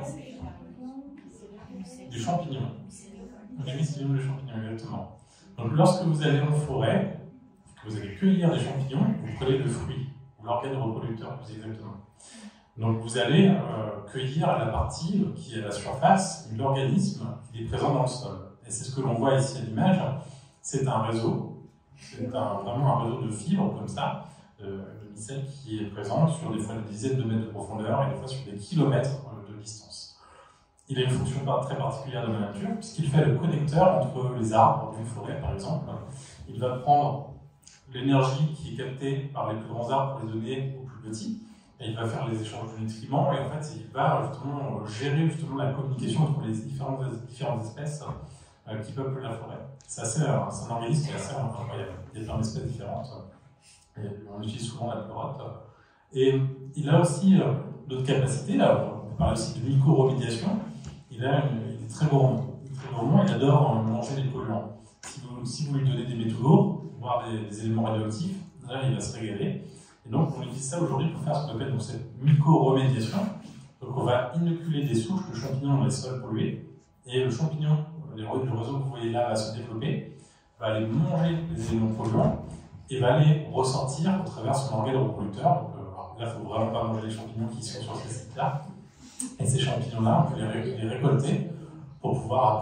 Du champignon. Le mycélium de champignon, exactement. Donc lorsque vous allez en forêt, que vous allez cueillir des champignons, vous prenez le fruit, ou l'organe reproducteur plus exactement. Donc vous allez cueillir la partie qui est à la surface de l'organisme qui est présent dans le sol. Et c'est ce que l'on voit ici à l'image, c'est un réseau, vraiment un réseau de fibres comme ça, de micelles qui est présent sur des fois des dizaines de mètres de profondeur et des fois sur des kilomètres de distance. Il a une fonction très particulière dans la nature puisqu'il fait le connecteur entre les arbres d'une forêt par exemple. Il va prendre l'énergie qui est captée par les plus grands arbres pour les donner aux plus petits et il va faire les échanges de nutriments et en fait il va justement gérer la communication entre les différentes espèces qui peuplent la forêt. C'est un organisme qui est assez incroyable. Il y a plein d'espèces différentes. Et on utilise souvent la pleurote. Et il a aussi d'autres capacités. Là, on peut parler aussi de mycorhomédiation. Il est très gourmand. Il adore manger des polluants. Si vous lui donnez des métaux lourds, voire des éléments radioactifs, là, il va se régaler. Et donc, on utilise ça aujourd'hui pour faire ce qu'on appelle donc, cette mycorhomédiation. Donc, on va inoculer des souches de champignons dans les sols pollués. Et le champignon, le réseau que vous voyez là, va se développer, va aller manger les éléments polluants et va aller ressortir au travers son organe reproducteur. Donc, là, il ne faut vraiment pas manger les champignons qui sont sur ces sites-là. Et ces champignons-là, on peut les récolter pour pouvoir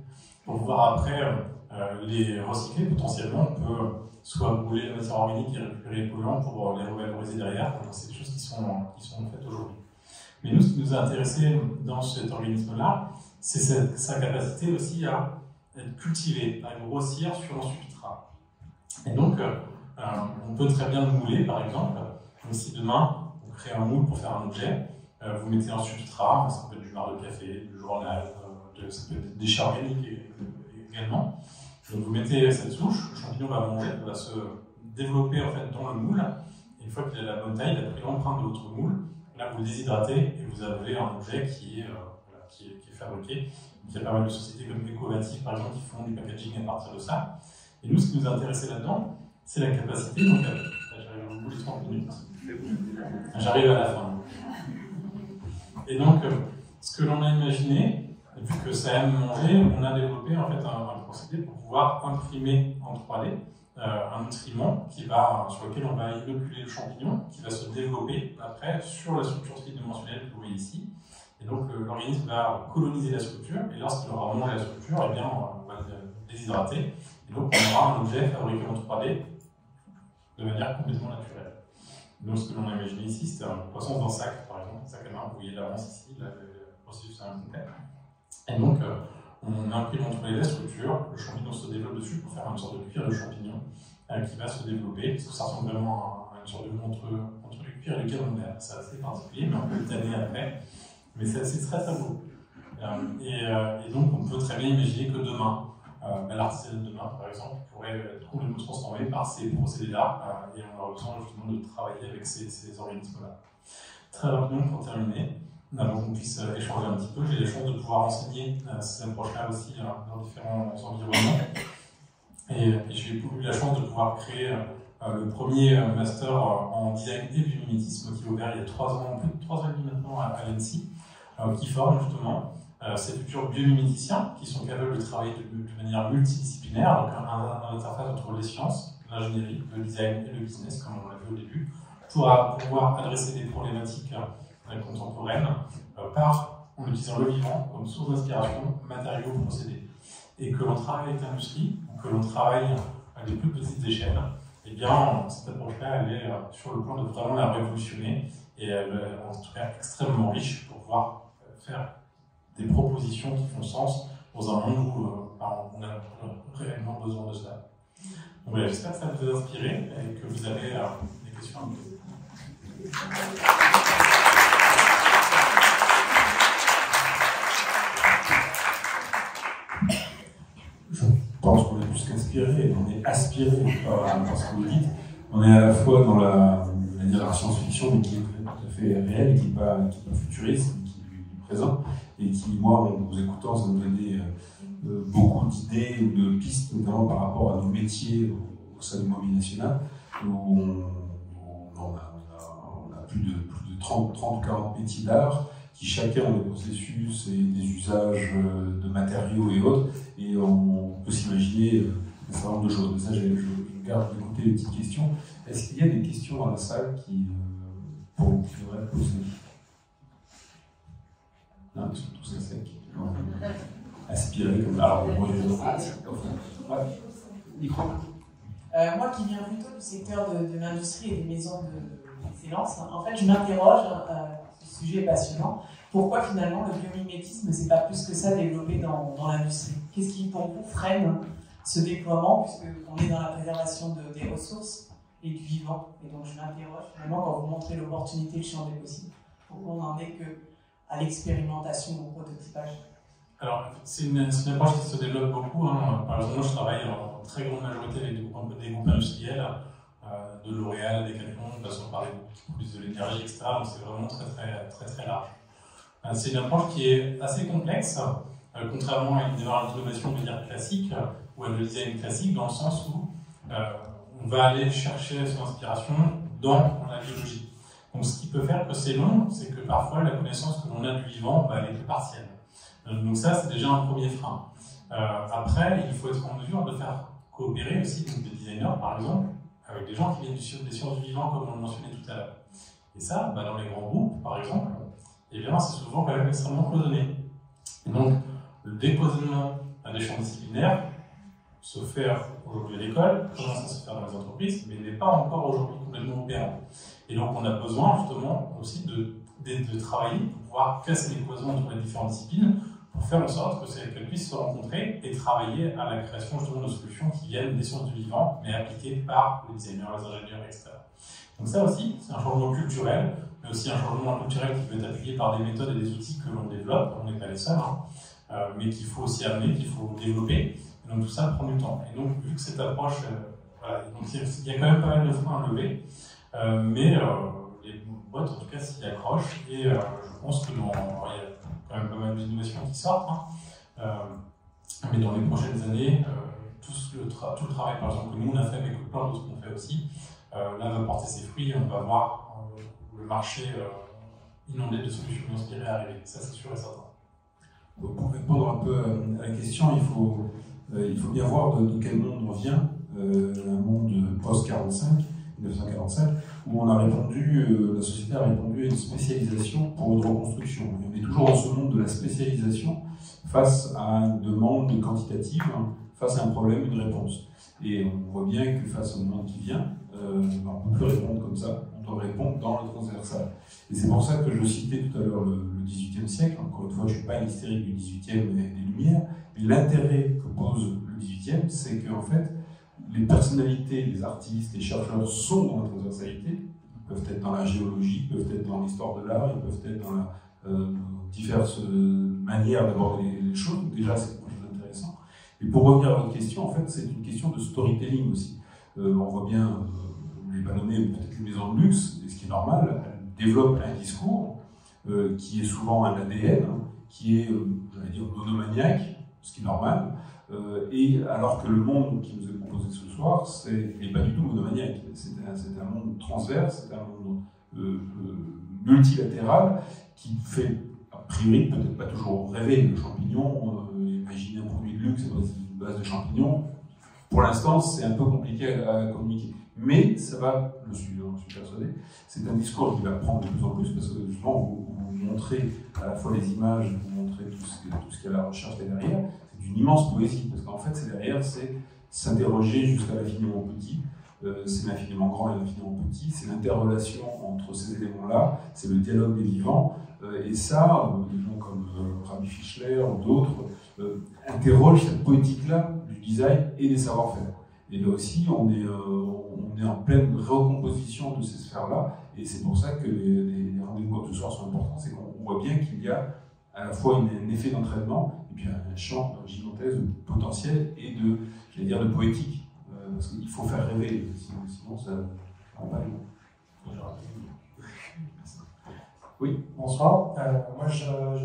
après les recycler. Potentiellement, on peut soit brûler la matière organique et récupérer les polluants pour les revaloriser derrière. Donc, c'est des choses qui sont faites aujourd'hui. Mais nous, ce qui nous a intéressé dans cet organisme-là, c'est sa capacité aussi à être cultivé, à grossir sur un substrat. Et donc, on peut très bien le mouler, par exemple. Donc, si demain, on crée un moule pour faire un objet, vous mettez un substrat, ça peut être du marc de café, du journal, ça peut être des déchets organiques également. Donc, vous mettez cette souche, le champignon va manger, va se développer en fait, dans le moule. Et une fois qu'il a la bonne taille, il a pris l'empreinte de votre moule. Là, vous le déshydratez et vous avez un objet qui est fabriqué. Il y a pas mal de sociétés comme Ecovative, par exemple, qui font du packaging à partir de ça. Et nous, ce qui nous a intéressé là-dedans, c'est la capacité. Donc, j'arrive au bout de 30 minutes. J'arrive à la fin. Et donc, ce que l'on a imaginé, vu que ça aime manger, on a développé en fait un procédé pour pouvoir imprimer en 3D un nutriment sur lequel on va inoculer le champignon, qui va se développer après sur la structure tridimensionnelle que vous voyez ici. Et donc l'organisme va coloniser la structure, et lorsqu'il aura mangé la structure, eh bien, on va le déshydrater. Et donc on aura un objet fabriqué en 3D de manière complètement naturelle. Donc ce que l'on a imaginé ici, c'était une croissance d'un sac, par exemple, un sac à main, vous voyez l'avance ici, le processus est incomplet. Et donc on imprime en 3D la structure, le champignon se développe dessus pour faire une sorte de cuir de champignon qui va se développer, parce que ça ressemble vraiment à une sorte de monde entre le cuir et le camembert. C'est assez particulier, mais on peut le tanner après. Mais c'est très très beau. Et donc on peut très bien imaginer que demain, l'artisanat de demain, par exemple, pourrait être complètement transformé par ces procédés-là, et on aura besoin justement de travailler avec ces organismes-là. Très rapidement, pour terminer, avant qu'on puisse échanger un petit peu, j'ai la chance de pouvoir enseigner ces approches-là aussi dans différents environnements. Et j'ai eu la chance de pouvoir créer le premier master en design et biomimétisme qui est ouvert il y a 3 ans, plus de 3 ans et demi maintenant à l'ENSI, qui forme justement ces futurs biomiméticiens qui sont capables de travailler de manière multidisciplinaire, donc un interface entre les sciences, l'ingénierie, le design et le business, comme on l'a vu au début, pour pouvoir adresser des problématiques contemporaines par en utilisant le vivant comme source d'inspiration, matériaux, procédés. Et que l'on travaille avec l'industrie, que l'on travaille à des plus petites échelles, eh bien, cette approche-là, elle est sur le plan de vraiment la révolutionner, et elle est en tout cas extrêmement riche pour pouvoir faire des propositions qui font sens dans un monde où on a réellement besoin de cela. Donc voilà, j'espère que ça vous a inspiré et que vous avez des questions à me poser. Je pense qu'on est plus qu'inspiré, on est aspiré par ce que vous dites. On est à la fois dans la science-fiction, mais qui est tout à fait réelle, qui n'est pas futuriste, qui est présent, et qui, moi, en vous écoutant, ça me donnait beaucoup d'idées ou de pistes, notamment par rapport à nos métiers au sein du Mobile National, où on a plus de 30 ou 40 métiers d'art, qui chacun ont des processus et des usages de matériaux et autres, et on peut s'imaginer un certain nombre de choses. Mais ça, je garde d'écouter les petites questions. Est-ce qu'il y a des questions dans la salle qui voudraient poser? Non, ils sont tous à sec. Aspirés comme ça. Micro. Moi qui viens plutôt du secteur de l'industrie et des maisons d'excellence, en fait, je m'interroge, ce sujet est passionnant, pourquoi finalement le biomimétisme, c'est pas plus que ça développé dans l'industrie? Qu'est-ce qui, pour vous, freine ce déploiement, puisqu'on est dans la préservation des ressources et du vivant? Et donc je m'interroge, finalement, quand vous montrez l'opportunité, le champ des possibles, pourquoi on n'en est qu'à l'expérimentation ou au prototypage? Alors, c'est une approche qui se développe beaucoup. Par exemple, moi, je travaille en très grande majorité avec des groupes industriels, de L'Oréal, des Decathlon, en passant par les groupes de l'énergie, etc. Donc, c'est vraiment très large. C'est une approche qui est assez complexe, contrairement à une démarche d'innovation classique ou à le design classique, dans le sens où on va aller chercher son inspiration dans la biologie. Donc, ce qui peut faire que c'est long, c'est que parfois la connaissance que l'on a du vivant, elle est plus partielle. Donc ça, c'est déjà un premier frein. Après, il faut être en mesure de faire coopérer aussi donc des designers, par exemple, avec des gens qui viennent des sciences du vivant, comme on le mentionnait tout à l'heure. Et ça, dans les grands groupes, par exemple, eh bien, c'est souvent quand même extrêmement cloisonné. Et donc, le décloisonnement des champs disciplinaires se fait aujourd'hui à l'école, commence à se faire dans les entreprises, mais n'est pas encore aujourd'hui complètement opérant. Et donc, on a besoin justement aussi de travailler pour pouvoir casser les cloisons entre les différentes disciplines, pour faire en sorte qu'elles puissent se rencontrer et travailler à la création justement de solutions qui viennent des sciences du vivant, mais appliquées par les designers, les ingénieurs, etc. Donc ça aussi, c'est un changement culturel, mais aussi un changement culturel qui peut être appuyé par des méthodes et des outils que l'on développe, on n'est pas les seuls, mais qu'il faut aussi amener, qu'il faut développer, et donc tout ça prend du temps. Et donc, vu que cette approche, voilà, donc il y a quand même pas mal de freins à lever, mais les boîtes, en tout cas, s'y accrochent, et je pense qu'il y a quand même pas mal d'innovations qui sortent, mais dans les prochaines années, tout le travail, par exemple, que nous on a fait, mais que plein d'autres qu'on fait aussi, là va porter ses fruits, et on va voir le marché inondé de solutions inspirées arriver. Ça, c'est sûr et certain. Donc, pour répondre un peu à la question, il faut bien voir de quel monde on vient, un monde post-45, 1945, où on a répondu, la société a répondu à une spécialisation pour une reconstruction. Et on est toujours dans ce monde de la spécialisation face à une demande quantitative, face à un problème, une réponse. Et on voit bien que face au monde qui vient, on ne peut plus répondre comme ça, on doit répondre dans le transversal. Et c'est pour ça que je citais tout à l'heure le XVIIIe siècle. Encore une fois, je ne suis pas un hystérique du XVIIIe et des Lumières, mais l'intérêt que pose le XVIIIe, c'est qu'en fait, les personnalités, les artistes, les chercheurs sont dans la transversalité. Ils peuvent être dans la géologie, ils peuvent être dans l'histoire de l'art, ils peuvent être dans diverses manières d'aborder les choses. Déjà, c'est quelque chose d'intéressant. Et pour revenir à votre question, en fait, c'est une question de storytelling aussi. On voit bien, vous ne l'avez pas nommé, mais peut-être les maisons de luxe, et ce qui est normal, elles développent un discours qui est souvent un ADN, qui est, j'allais dire, monomaniaque, ce qui est normal. Et alors que le monde qui nous est proposé ce soir, il n'est pas du tout monomaniaque. C'est un monde transverse, c'est un monde multilatéral qui fait, a priori, peut-être pas toujours rêver. Le champignon, imaginer un produit de luxe à base de champignons, pour l'instant, c'est un peu compliqué à communiquer. Mais ça va, je suis persuadé, c'est un discours qui va prendre de plus en plus, parce que justement, vous vous montrer à la fois les images, vous montrer tout ce qu'il y a à la recherche derrière, c'est d'une immense poésie, parce qu'en fait, c'est derrière, c'est s'interroger jusqu'à l'infiniment petit, c'est l'infiniment grand et l'infiniment petit, c'est l'interrelation entre ces éléments-là, c'est le dialogue des vivants, et ça, des gens comme Rabbi Fischler ou d'autres, interrogent cette poétique-là du design et des savoir-faire. Et là aussi, on est en pleine recomposition de ces sphères-là, et c'est pour ça que les rendez-vous comme ce soir sont importants, c'est qu'on voit bien qu'il y a à la fois un effet d'entraînement, et puis un champ gigantesque de potentiel et de poétique. Parce qu'il faut faire rêver, sinon ça ne prend pas le mot. Oui. Bonsoir. Moi, je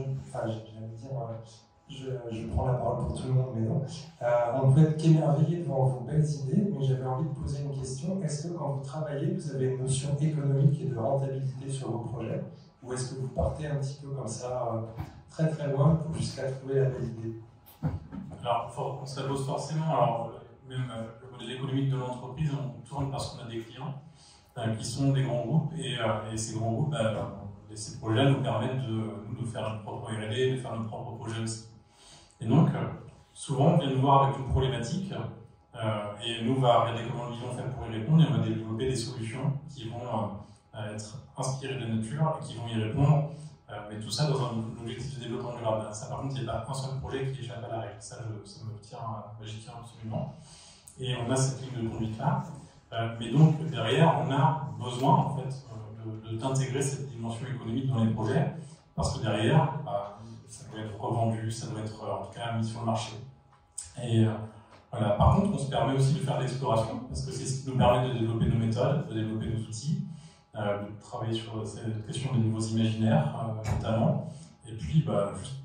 prends la parole pour tout le monde, mais non. On ne peut être qu'émerveillé devant vos belles idées, mais j'avais envie de poser une question. Est-ce que quand vous travaillez, vous avez une notion économique et de rentabilité sur vos projets, ou est-ce que vous partez un petit peu comme ça, très très loin, pour jusqu'à trouver la belle idée? Alors, on s'appose forcément. Alors, même le modèle économique de l'entreprise, on tourne parce qu'on a des clients qui sont des grands groupes, et ces grands groupes, ces projets nous permettent de faire notre propre R&D, de faire nos propres projets aussi. Et donc, souvent, on vient nous voir avec une problématique, et nous, on va regarder comment le vivant fait pour y répondre, et on va développer des solutions qui vont être inspirées de la nature et qui vont y répondre, mais tout ça dans un objectif de développement durable. Ça, par contre, il n'y a pas un seul projet qui échappe à la règle. Ça j'y tiens absolument. Et on a cette ligne de conduite-là. Mais donc, derrière, on a besoin, en fait, d'intégrer cette dimension économique dans les projets, parce que derrière, ça doit être revendu, ça doit être en tout cas mis sur le marché. Et voilà. Par contre, on se permet aussi de faire de l'exploration, parce que c'est ce qui nous permet de développer nos méthodes, de développer nos outils, de travailler sur cette question des nouveaux imaginaires, notamment, et puis juste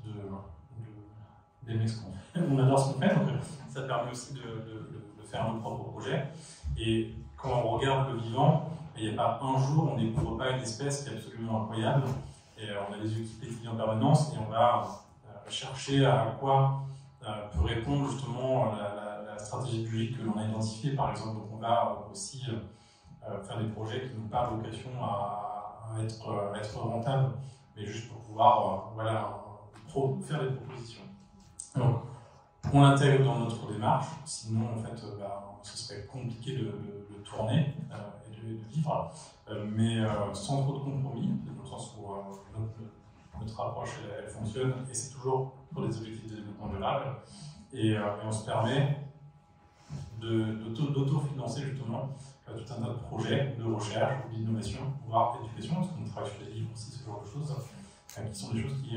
d'aimer ce qu'on fait. On adore ce qu'on fait, donc ça permet aussi de faire nos propres projets. Et quand on regarde le vivant, il n'y a pas un jour, on ne découvre pas une espèce qui est absolument incroyable. Et on a des équipes étudiées en permanence, et on va chercher à quoi peut répondre justement la stratégie biologique que l'on a identifiée, par exemple. Donc on va aussi faire des projets qui n'ont pas vocation à être rentables, mais juste pour pouvoir faire des propositions. Donc, on l'intègre dans notre démarche, sinon en fait ce serait compliqué de tourner et de vivre, mais sans trop de compromis, dans le sens où notre approche elle fonctionne, et c'est toujours pour des objectifs de développement durable, et on se permet d'autofinancer justement tout un tas de projets de recherche ou d'innovation, voire d'éducation, parce qu'on travaille sur des livres aussi, ce genre de choses, qui sont des choses qui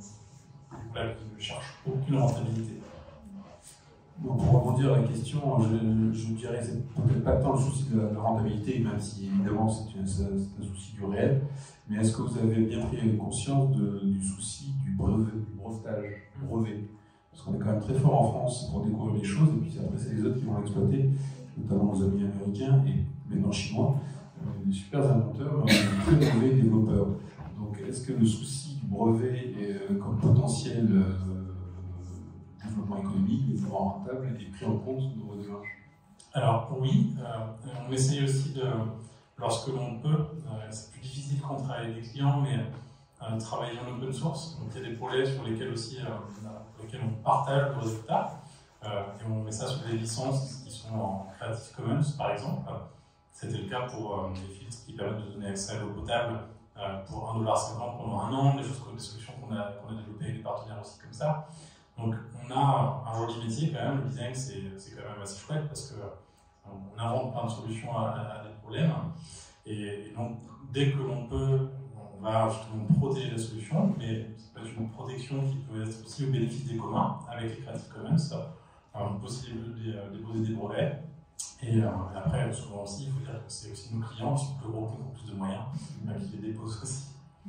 ne cherchent aucune rentabilité. Donc, pour rebondir à la question, je dirais que c'est peut-être pas tant le souci de la rentabilité, même si évidemment c'est un souci du réel, mais est-ce que vous avez bien pris conscience du souci du brevetage, du brevet? Parce qu'on est quand même très fort en France pour découvrir les choses, et puis après c'est les autres qui vont l'exploiter, notamment nos amis américains et maintenant chinois, des super inventeurs, mais des très mauvais développeurs. Donc est-ce que le souci du brevet comme potentiel développement économique, développement rentable, est pris en compte dans vos démarches? Alors oui, on essaye aussi lorsque l'on peut, c'est plus difficile quand on travaille avec des clients, mais travailler en open source. Donc il y a des projets sur lesquels aussi on partage le résultat, et on met ça sur des licences qui sont en Creative Commons par exemple. C'était le cas pour des filtres qui permettent de donner accès à l'eau potable pour $1,50 pendant un an, des solutions qu'on a développées avec des partenaires aussi comme ça. Donc on a un joli métier quand même, le design c'est quand même assez chouette, parce qu'on invente plein de solutions à des problèmes, et donc dès que l'on peut, on va justement protéger la solution, mais c'est pas une protection qui peut être aussi au bénéfice des communs. Avec les Creative Commons, on peut aussi déposer des brevets, et après souvent aussi il faut dire que c'est aussi nos clients qui sont plus gros, qui ont plus de moyens, qui les déposent aussi.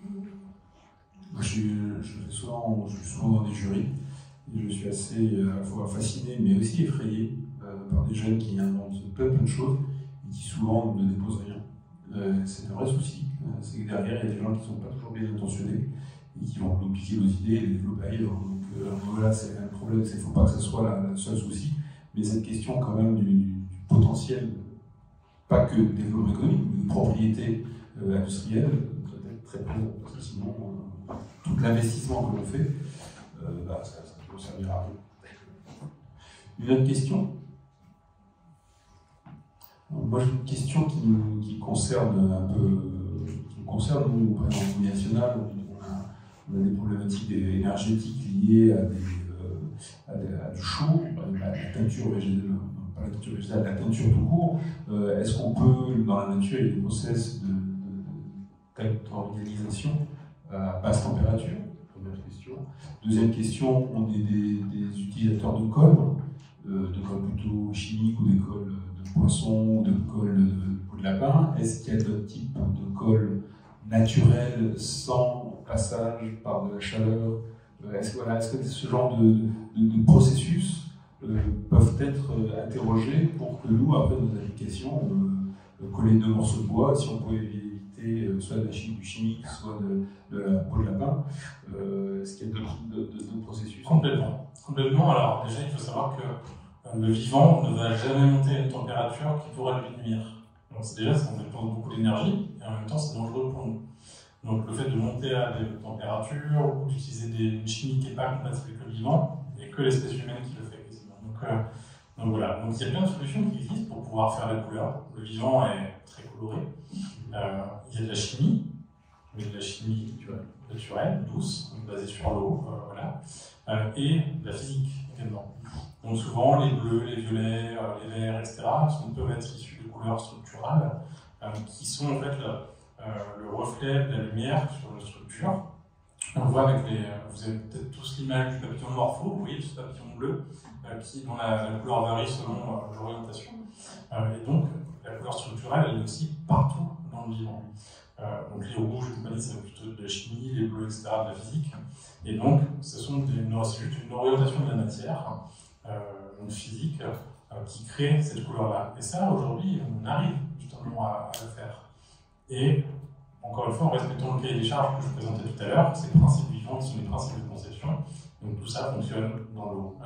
Je suis souvent dans des jurys, et je suis assez à la fois fasciné mais aussi effrayé par des jeunes qui inventent plein de choses et qui souvent ne déposent rien. C'est un vrai souci, c'est que derrière il y a des gens qui ne sont pas toujours bien intentionnés et qui vont piquer nos idées et les développer ailleurs. Donc voilà, c'est un problème, il ne faut pas que ce soit le seul souci, mais cette question quand même du potentiel, pas que de développement économique, mais de propriété industrielle, doit être très présent. Parce que sinon, tout l'investissement que l'on fait, ça peut servir à rien. Une autre question? Moi, j'ai une question qui concerne un peu, qui nous concerne, nous, au Parlement national. On a des problématiques énergétiques liées à du chaud, à la teinture végétale, pas la teinture végétale, la teinture tout court. Est-ce qu'on peut, dans la nature, il y a des process de thermodynamisation à basse température? Première question. Deuxième question, on est des utilisateurs de colle plutôt chimiques ou des colles de poisson ou de colle de peau de lapin. Est-ce qu'il y a d'autres types de colle naturelle sans passage par de la chaleur? Est-ce que ce genre de processus peuvent être interrogés pour que nous, après nos applications, coller 2 morceaux de bois, si on pouvait éviter soit du chimique, soit de la peau de lapin? Est-ce qu'il y a d'autres processus? Complètement. Alors déjà, il faut savoir que le vivant ne va jamais monter à une température qui pourra lui nuire. Donc déjà, ça dépense beaucoup d'énergie, et en même temps, c'est dangereux pour nous. Donc le fait de monter à des températures ou d'utiliser une chimie qui n'est pas compatible avec le vivant, il n'y a que l'espèce humaine qui le fait quasiment. Donc voilà, donc il y a plein de solutions qui existent pour pouvoir faire la couleur. Le vivant est très coloré. Il y a de la chimie, mais de la chimie naturelle, douce, basée sur l'eau, voilà. Et de la physique également. Donc souvent les bleus, les violets, les verts, etc. peuvent être issus de couleurs structurales qui sont en fait le reflet de la lumière sur une structure. On voit avec vous avez peut-être tous l'image du papillon morpho, vous voyez ce papillon bleu dont la couleur varie selon l'orientation. Et donc la couleur structurelle elle est aussi partout dans le vivant. Donc les rouges, c'est plutôt de la chimie, les bleus, etc. de la physique. Et donc ce sont une orientation de la matière, une physique qui crée cette couleur-là. Et ça aujourd'hui on arrive justement à le faire. Et encore une fois, en respectant le cahier des charges que je présentais tout à l'heure, ces principes vivants qui sont les principes de conception, donc tout ça fonctionne dans l'eau,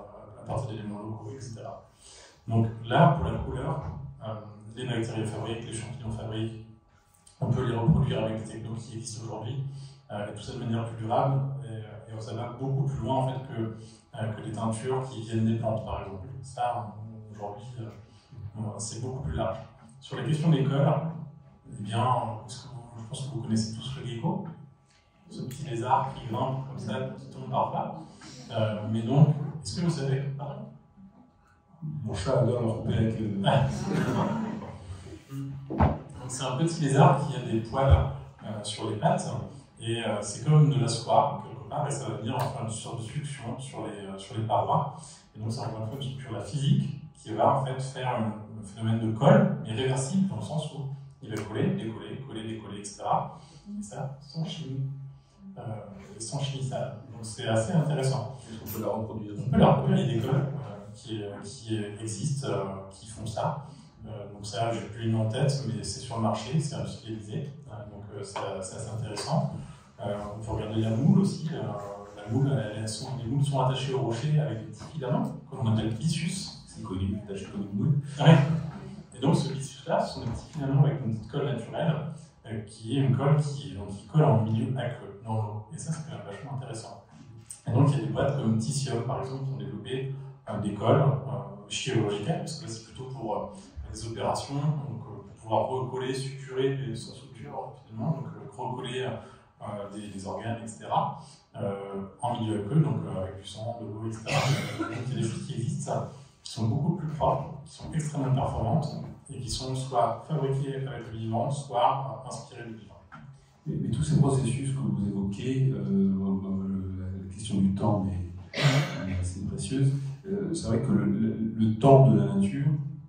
à partir d'éléments locaux, etc. Donc là, pour la couleur, les bactéries fabriquent, les champignons fabriquent, on peut les reproduire avec des technos qui existent aujourd'hui, et tout ça de manière plus durable, et ça va beaucoup plus loin en fait que les teintures qui viennent des plantes, par exemple. Ça, aujourd'hui, c'est beaucoup plus large. Sur la question des couleurs, eh bien, je pense que vous connaissez tous le gecko, ce petit lézard qui grimpe comme ça, qui tombe par là. Mais donc, est-ce que vous savez, pardon? Mon chat adore le couper avec le... C'est un petit lézard qui a des poils sur les pattes, et c'est comme de la soie, quelque part, et ça va venir faire une sorte de succion sur les parois. Et donc, c'est encore une fois une structure physique qui va en fait faire un phénomène de colle, mais réversible, dans le sens où il va coller, décoller, etc. Et ça, sans chimie. Sans chimie, ça. Donc c'est assez intéressant. On peut la reproduire. On peut la reproduire, il y a des colles qui existent, qui font ça. Donc ça, j'ai plus une en tête, mais c'est sur le marché, c'est industrialisé. Donc c'est assez intéressant. On peut regarder la moule aussi. La moule, les moules sont attachées au rocher avec des petits filaments, qu'on appelle byssus. C'est connu, attaché comme une moule. Ouais. Et donc ce byssus-là, ce sont des petits filaments avec une petite colle naturelle, qui est une colle qui colle en milieu aqueux, dans l'eau. Et ça, c'est quand même vachement intéressant. Et donc il y a des boîtes comme Titium, par exemple, qui ont développé des colles chirurgicales, parce que c'est plutôt pour des opérations, donc pour pouvoir recoller, suturer sans suture, finalement, donc recoller des organes, etc. En milieu aqueux, donc avec du sang, de l'eau, etc. Donc il y a des choses qui existent, qui sont beaucoup plus propres, qui sont extrêmement performantes, et qui sont soit fabriquées avec le vivant, soit inspirées du vivant. Mais tous ces processus que vous évoquez, la question du temps est assez précieuse. C'est vrai que le temps de la nature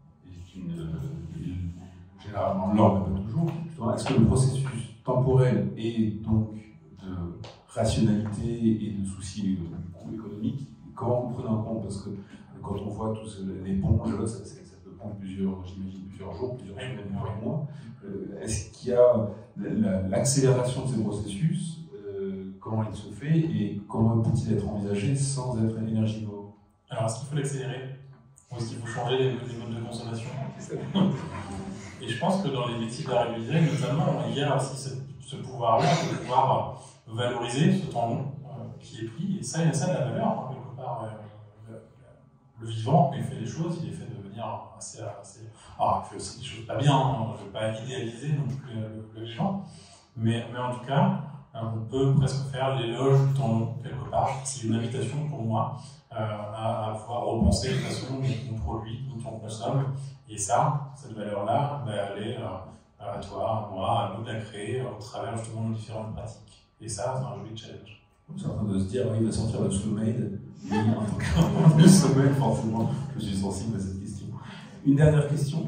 est généralement lent, mais pas toujours. Est-ce que le processus temporel et donc de rationalité et de souci du coût économique, comment vous prenez en compte? Parce que quand on voit tous les ponts, ça peut prendre plusieurs jours, plusieurs semaines, plusieurs mois. Est-ce qu'il y a l'accélération de ces processus, comment il se fait et comment peut-il être envisagé sans être énergivore? Alors, est-ce qu'il faut l'accélérer ou est-ce qu'il faut changer les modes de consommation? Et je pense que dans les métiers d'art et du design, notamment, il y a aussi ce ce pouvoir-là de pouvoir valoriser ce temps long qui est pris. Et ça, il y a ça de la valeur, hein, quelque part. Le vivant, quand il fait les choses, il est fait de manière assez... Alors, il fait aussi des choses pas bien, hein, je ne vais pas idéaliser non plus le vivant, mais en tout cas, on peut presque faire l'éloge du temps long, quelque part. C'est une invitation pour moi à pouvoir repenser la façon dont on produit, dont on consomme. Et ça, cette valeur-là, elle est à toi, à moi, à nous de la créer au travers justement de différentes pratiques. Et ça, c'est un joli challenge. On est en train de se dire, oui, il va sortir le sommeil. Oui, en tout cas, le sommeil, forcément, je suis sensible à cette question. Une dernière question.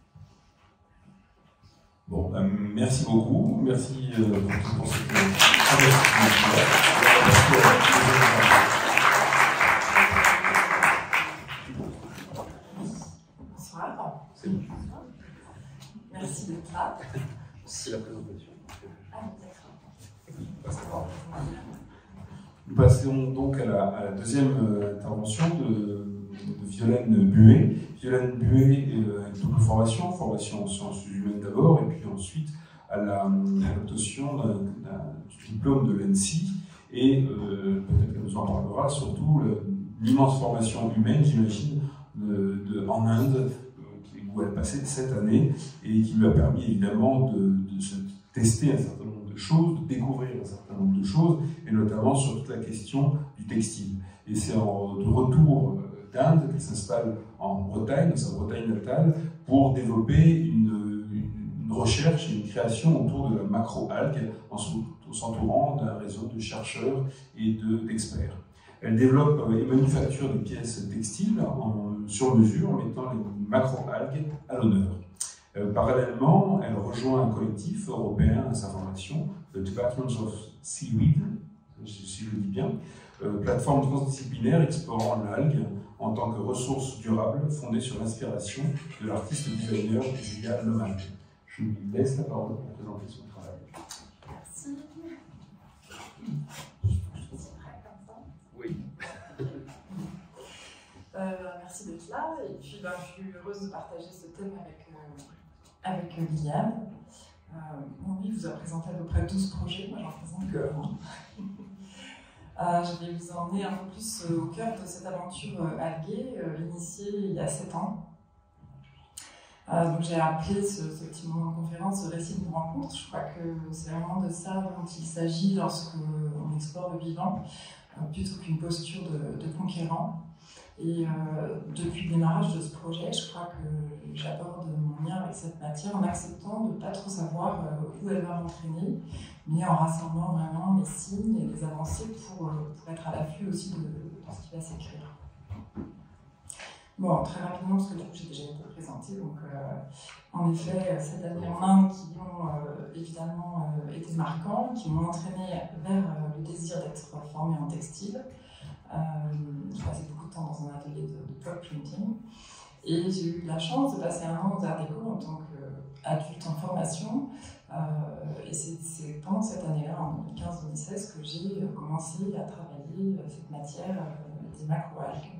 Bon, merci beaucoup. Merci pour cette Bonsoir. C'est bon. Merci d'être là. C'est la présentation. Ah, d'accord. Nous passons donc à la deuxième intervention de Violaine Buet. Violaine Buet a une double formation en sciences humaines d'abord, et puis ensuite à l'obtention du diplôme de l'ENSI, et peut-être qu'elle nous en parlera, surtout l'immense formation humaine, j'imagine, en Inde, où elle passait cette année, et qui lui a permis évidemment de se tester un certain nombre de choses, de découvrir un certain nombre de choses, et notamment sur toute la question du textile. Et c'est de retour d'Inde qu'elle s'installe en Bretagne, dans sa Bretagne natale, pour développer une recherche et une création autour de la macro-algue, en s'entourant d'un réseau de chercheurs et d'experts. Elle développe et manufacture des pièces textiles sur mesure, en mettant les macro-algues à l'honneur. Parallèlement, elle rejoint un collectif européen à sa formation, le Department of Seaweed, si je le dis bien, plateforme transdisciplinaire explorant l'algue en tant que ressource durable fondée sur l'inspiration de l'artiste designer Julia Lohmann. Je lui laisse la parole pour présenter son travail. Merci. Oui. Merci d'être là, et puis je suis heureuse de partager ce thème avec Liliane. Lui vous a présenté à peu près 12 projets, moi j'en présente que je vais vous emmener un peu plus au cœur de cette aventure alguée, initiée il y a 7 ans. Donc j'ai appelé ce petit moment de conférence « Récit d'une rencontre ». Je crois que c'est vraiment de ça dont il s'agit lorsqu'on explore le vivant, plutôt qu'une posture de conquérant. Et depuis le démarrage de ce projet, je crois que j'aborde mon lien avec cette matière en acceptant de ne pas trop savoir où elle va m'entraîner, mais en rassemblant vraiment mes signes et les avancées pour être à l'affût aussi de ce qui va s'écrire. Bon, très rapidement, parce que du coup j'ai déjà été présentée, donc en effet, cette année en Inde qui ont évidemment été marquants, qui m'ont entraîné vers le désir d'être formée en textile. J'ai passé beaucoup de temps dans un atelier de block printing, et j'ai eu la chance de passer un an aux Arts Déco en tant qu'adulte en formation, et c'est pendant cette année-là, en 2015-2016, que j'ai commencé à travailler cette matière des macro-algues.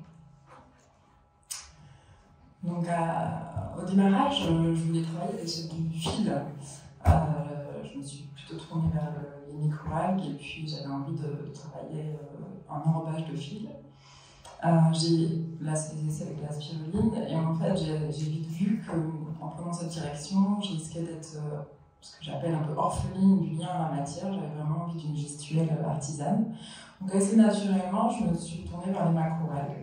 Donc au démarrage, je voulais travailler avec du fil. Je me suis plutôt tournée vers les micro-algues, et puis j'avais envie de travailler en enrobage de fil. Là, c'est des essais avec la spiruline, et en fait, j'ai vite vu qu'en prenant cette direction, je risquais d'être ce que j'appelle un peu orpheline du lien à la matière. J'avais vraiment envie d'une gestuelle artisane. Donc assez naturellement, je me suis tournée vers les macro-algues.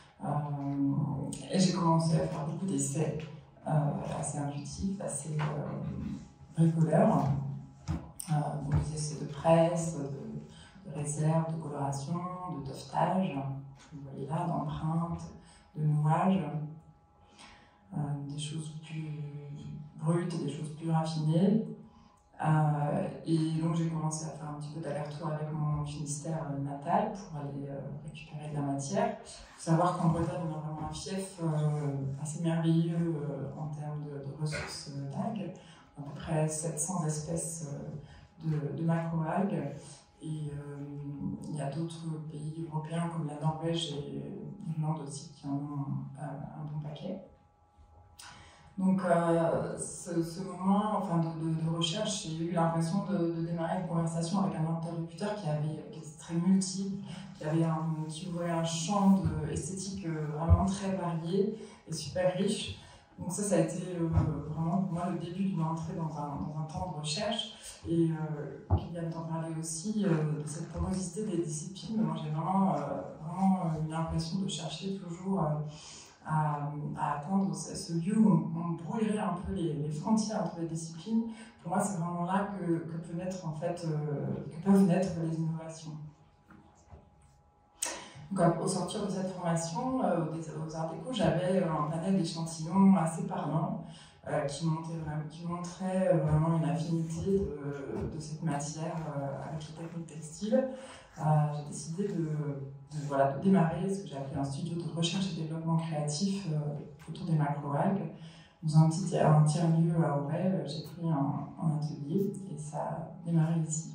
Et j'ai commencé à faire beaucoup d'essais assez intuitifs, assez bricoleurs. Donc des essais de presse, de réserve, de coloration, de toftage, vous voyez là, d'empreintes, de nouage, des choses plus brutes et des choses plus raffinées. Et donc j'ai commencé à faire un petit peu d'aller-retour avec mon Finistère natal pour aller récupérer de la matière. Il faut savoir qu'en Bretagne, on a vraiment un fief assez merveilleux en termes de ressources d'algues, à peu près 700 espèces de macro-algues. Et il y a d'autres pays européens comme la Norvège et l'Irlande aussi qui en ont un bon paquet. Donc ce moment de recherche, j'ai eu l'impression de démarrer une conversation avec un interlocuteur qui était très multiple, qui ouvrait un champ esthétique vraiment très varié et super riche. Donc ça a été vraiment pour moi le début d'une entrée dans un temps de recherche. Et Kylian t'en parlait aussi de cette porosité des disciplines. Moi j'ai vraiment eu l'impression de chercher toujours à atteindre ce lieu où on brouillerait un peu les frontières entre les disciplines. Pour moi c'est vraiment là que peuvent naître les innovations. Donc, au sortir de cette formation, aux Arts Déco, j'avais un panel d'échantillons assez parlant qui montrait vraiment une affinité de cette matière avec les techniques textiles. J'ai décidé de démarrer ce que j'ai appelé un studio de recherche et développement créatif autour des macroalgues. Dans un tiers-lieu à Auray, j'ai pris un atelier et ça a démarré ici.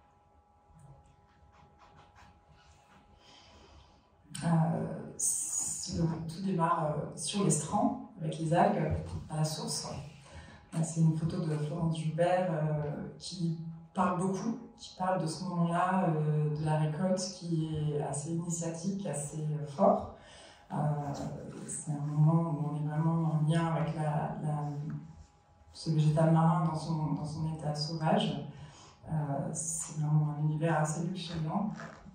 Donc, tout démarre sur l'estran, avec les algues à la source. C'est une photo de Florence Joubert qui parle beaucoup, qui parle de ce moment-là de la récolte qui est assez initiatique, assez fort. C'est un moment où on est vraiment en lien avec ce végétal marin dans son état sauvage. C'est vraiment un univers assez luxuriant.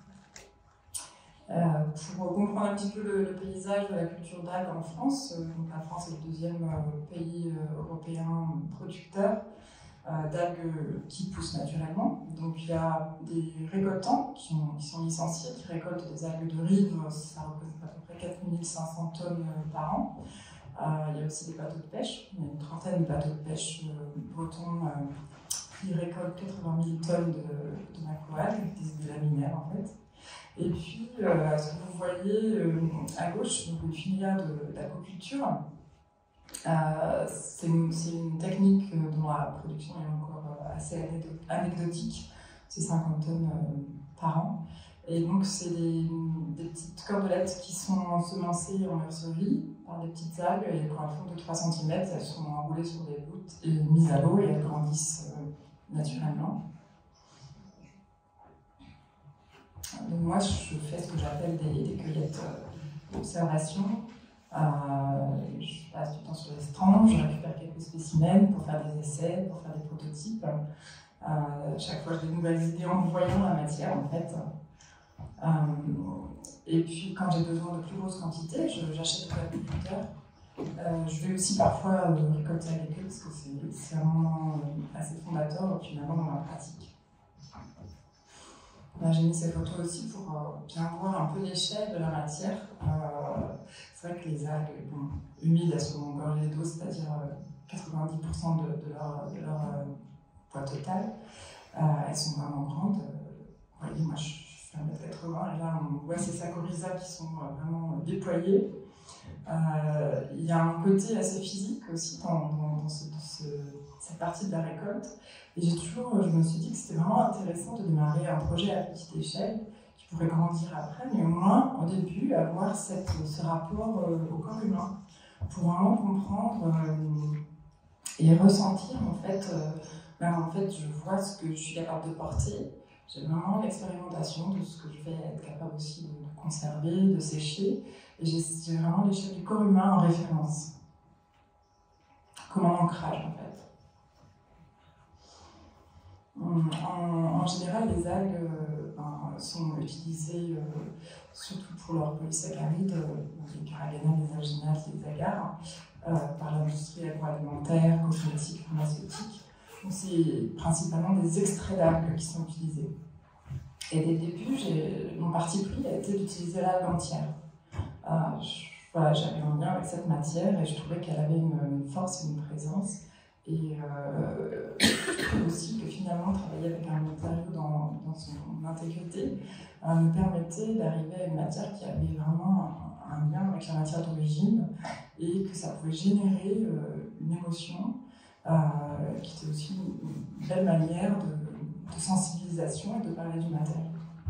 Pour comprendre un petit peu le paysage de la culture d'algues en France, donc la France est le deuxième pays européen producteur d'algues qui poussent naturellement. Donc il y a des récoltants qui sont licenciés, qui récoltent des algues de rive, ça représente à peu près 4500 tonnes par an. Il y a aussi des bateaux de pêche, il y a une trentaine de bateaux de pêche bretons qui récoltent 80 000 tonnes de macroalgues, des laminaires en fait. Et puis, ce que vous voyez à gauche, donc une filière d'aquaculture, c'est une technique dont la production est encore assez anecdotique, c'est 50 tonnes par an. Et donc, c'est des petites cordelettes qui sont ensemencées en nurserie par des petites algues, et quand elles font de 3 cm, elles sont enroulées sur des voûtes et mises à l'eau, et elles grandissent naturellement. Donc moi, je fais ce que j'appelle des cueillettes d'observation. Je passe du temps sur les stands, je récupère quelques spécimens pour faire des essais, pour faire des prototypes. Chaque fois, j'ai de nouvelles idées en voyant la matière, en fait. Et puis, quand j'ai besoin de plus grosses quantités, j'achète aux agriculteurs. Je vais aussi parfois récolter avec eux, parce que c'est un moment assez fondateur, finalement, dans la pratique. J'ai mis ces photos aussi pour bien voir un peu l'échelle de la matière. C'est vrai que les algues humides, elles sont engorgées d'eau, c'est-à-dire 90% de leur poids total. Elles sont vraiment grandes. Vous voyez, moi je fais 1m80 et là on voit ces saccharisa qui sont vraiment déployés. Il y a un côté assez physique aussi dans cette partie de la récolte. Et je me suis dit que c'était vraiment intéressant de démarrer un projet à petite échelle qui pourrait grandir après, mais au moins, au début, avoir ce rapport au corps humain pour vraiment comprendre et ressentir, en fait, je vois ce que je suis capable de porter. J'ai vraiment l'expérimentation de ce que je vais être capable aussi de conserver, de sécher. Et j'ai vraiment l'échelle du corps humain en référence, comme un ancrage, en fait. En général, les algues sont utilisées surtout pour leurs polysaccharides, les carragénates, les alginates, les agars, par l'industrie agroalimentaire, cosmétique, pharmaceutique. Donc c'est principalement des extraits d'algues qui sont utilisés. Et dès le début, mon parti pris a été d'utiliser l'algue entière. J'avais un lien avec cette matière et je trouvais qu'elle avait une force et une présence. Et je trouve aussi que finalement, travailler avec un matériau dans son intégrité me permettait d'arriver à une matière qui avait vraiment un lien avec la matière d'origine et que ça pouvait générer une émotion qui était aussi une belle manière de sensibilisation et de parler du matériel.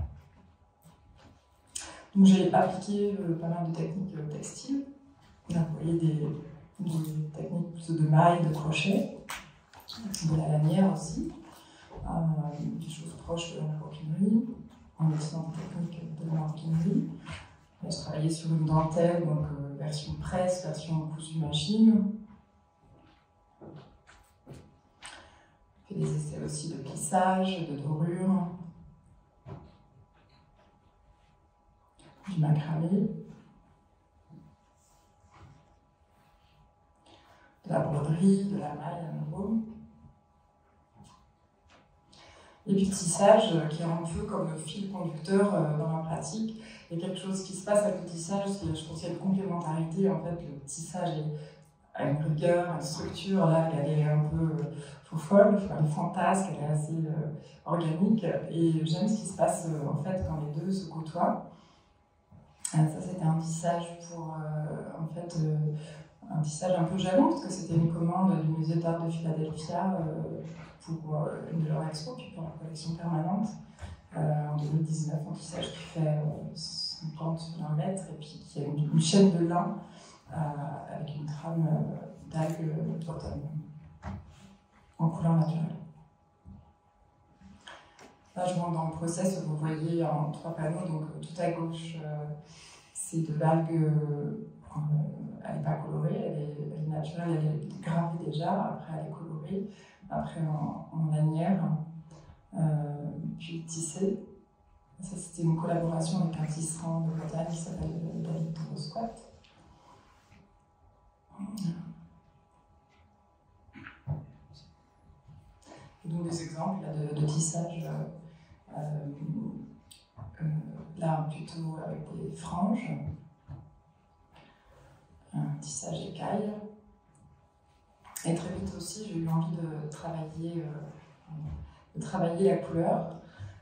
Donc j'ai appliqué pas mal de techniques textiles. On a employé des techniques plutôt de maille, de crochet, de la lanière aussi. des choses proches de la maroquinerie, en étudiant des techniques de la maroquinerie. Je travaillais sur une dentelle, donc version presse, version cousu machine. J'ai fait des essais aussi de plissage, de dorure, du macramé, de la broderie, de la maille à nouveau. Et puis le tissage, qui est un peu comme le fil conducteur dans ma pratique. Il y a quelque chose qui se passe avec le tissage, je pense qu'il y a une complémentarité. En fait, le tissage a une rigueur, une structure, là, elle est un peu folle, elle est fantasque, elle est assez organique. Et j'aime ce qui se passe en fait quand les deux se côtoient. Ça, c'était un tissage pour, un tissage un peu jalon, parce que c'était une commande du musée d'art de Philadelphia pour une de leurs expos, puis pour la collection permanente. En 2019, un tissage qui fait 50 mètres et puis qui a une chaîne de lin avec une trame d'algues d'automne en couleur naturelle. Là, je montre dans le process, vous voyez en 3 panneaux, donc tout à gauche, c'est de l'algue, elle n'est pas colorée, elle est naturelle, elle est gravée déjà, après elle est colorée, après en lanière. Puis tissé. Ça, c'était une collaboration avec un tisserand de Bretagne qui s'appelle David Squat. Et donc des exemples là, de tissage, là plutôt avec des franges, un tissage écaille. Et très vite aussi, j'ai eu envie de travailler la couleur.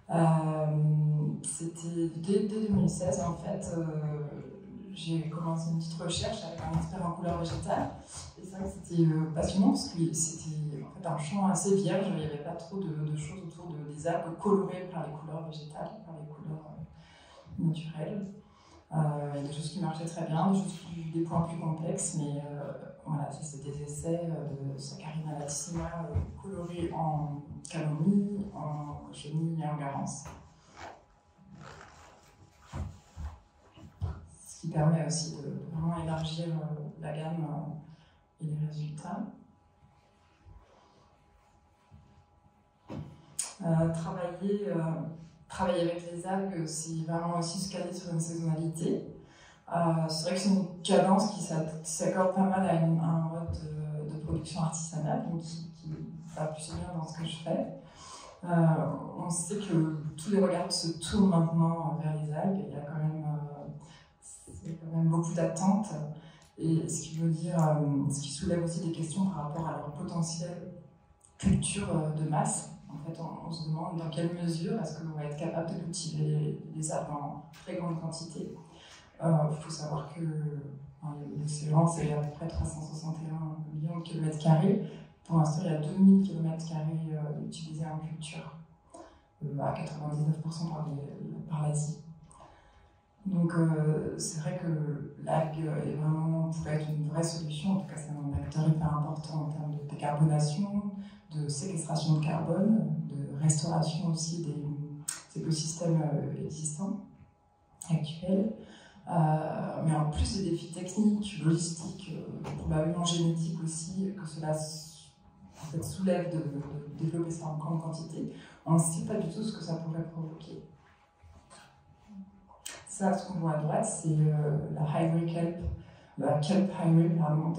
C'était dès 2016 en fait, j'ai commencé une petite recherche avec un expert en couleur végétale. Et c'est vrai que c'était passionnant parce que c'était en fait un champ assez vierge, il n'y avait pas trop de choses autour des algues colorées par les couleurs végétales, par les couleurs naturelles. Il y a des choses qui marchaient très bien, des points plus complexes, mais voilà, c'était des essais de Saccharina latissima colorés en calomnie, en chenille et en garance. Ce qui permet aussi de vraiment élargir la gamme et les résultats. Travailler avec les algues, c'est vraiment aussi se caler sur une saisonnalité. C'est vrai que c'est une cadence qui s'accorde pas mal à un mode de production artisanale, donc qui va plus bien dans ce que je fais. On sait que tous les regards se tournent maintenant vers les algues. Il y a quand même beaucoup d'attentes, et ce qui soulève aussi des questions par rapport à leur potentielle culture de masse. En fait, on se demande dans quelle mesure est-ce qu'on va être capable de cultiver les algues en très grande quantité. Il faut savoir que l'océan, c'est à peu près 361 millions de kilomètres carrés. Pour l'instant, il y a 2000 kilomètres carrés utilisés en culture, à 99% par l'Asie. Donc, c'est vrai que l'algue pourrait être une vraie solution. En tout cas, c'est un acteur hyper important en termes de décarbonation, de séquestration de carbone, de restauration aussi des écosystèmes existants, actuels. Mais en plus des défis techniques, logistiques, probablement génétiques aussi, que cela en fait, soulève de développer ça en grande quantité, on ne sait pas du tout ce que ça pourrait provoquer. Ça, ce qu'on voit à droite, c'est la hybrid kelp, la kelp hybrid, pardon,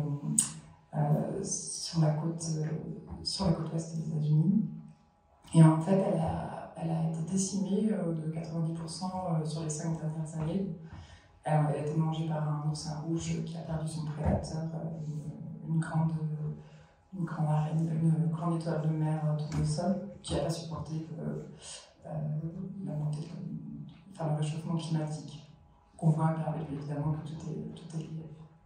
sur la côte ouest des États-Unis. Et en fait, elle a été décimée de 90% sur les 5 dernières années. Elle a été mangée par un oursin rouge qui a perdu son prédateur, une grande étoile de mer tombée au sol, qui n'a pas supporté le réchauffement climatique. On voit évidemment que tout est lié.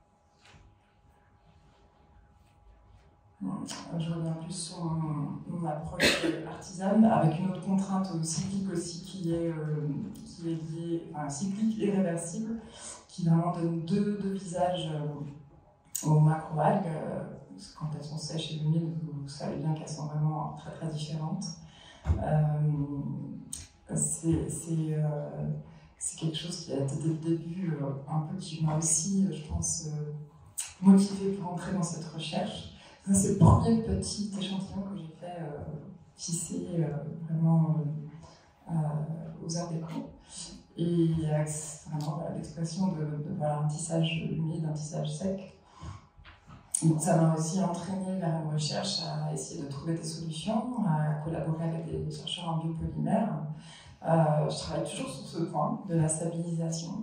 Je reviens plus sur mon approche artisane, avec une autre contrainte cyclique aussi qui est liée, cyclique et réversible, qui vraiment donne deux visages aux macro-algues. Quand elles sont sèches et humides, vous savez bien qu'elles sont vraiment très très différentes. C'est quelque chose qui a été dès le début un peu qui m'a aussi, je pense, motivée pour entrer dans cette recherche. C'est le premier petit échantillon que j'ai fait tisser vraiment aux Arts Déco. Et avec vraiment l'expression de voilà, un tissage humide, un tissage sec. Donc, ça m'a aussi entraîné vers une recherche à essayer de trouver des solutions, à collaborer avec des chercheurs en biopolymère. Je travaille toujours sur ce point de la stabilisation.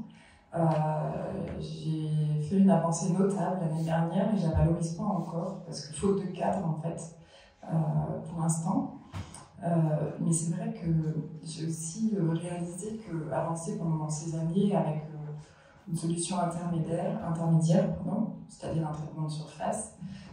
J'ai fait une avancée notable l'année dernière et je la valorise pas encore parce que faute de cadre en fait pour l'instant. Mais c'est vrai que j'ai aussi réalisé que avancer pendant ces années avec une solution intermédiaire, c'est-à-dire un traitement de surface,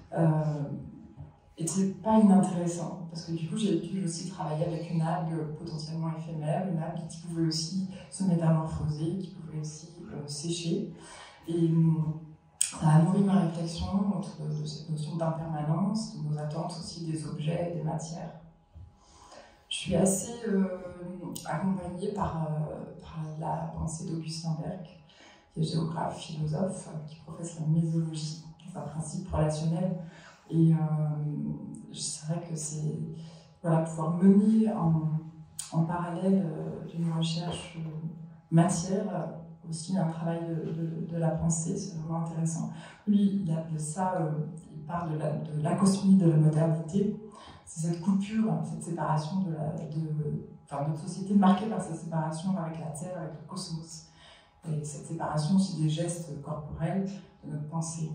était pas inintéressant parce que du coup j'ai pu aussi travailler avec une algue potentiellement éphémère, une algue qui pouvait aussi se métamorphoser, qui pouvait aussi sécher. Et ça a nourri ma réflexion autour de cette notion d'impermanence, de nos attentes aussi des objets et des matières. Je suis assez accompagnée par la pensée d'Augustin Berg, qui est géographe, philosophe, qui professe la mésologie, qui est un principe relationnel. Et c'est vrai que c'est voilà, pouvoir mener en parallèle d'une recherche matière, aussi un travail de la pensée, c'est vraiment intéressant. Lui, il appelle ça, il parle de l'acosmie de la modernité. C'est cette coupure, cette séparation notre société marquée par cette séparation avec la Terre, avec le cosmos. Et cette séparation aussi des gestes corporels de notre pensée.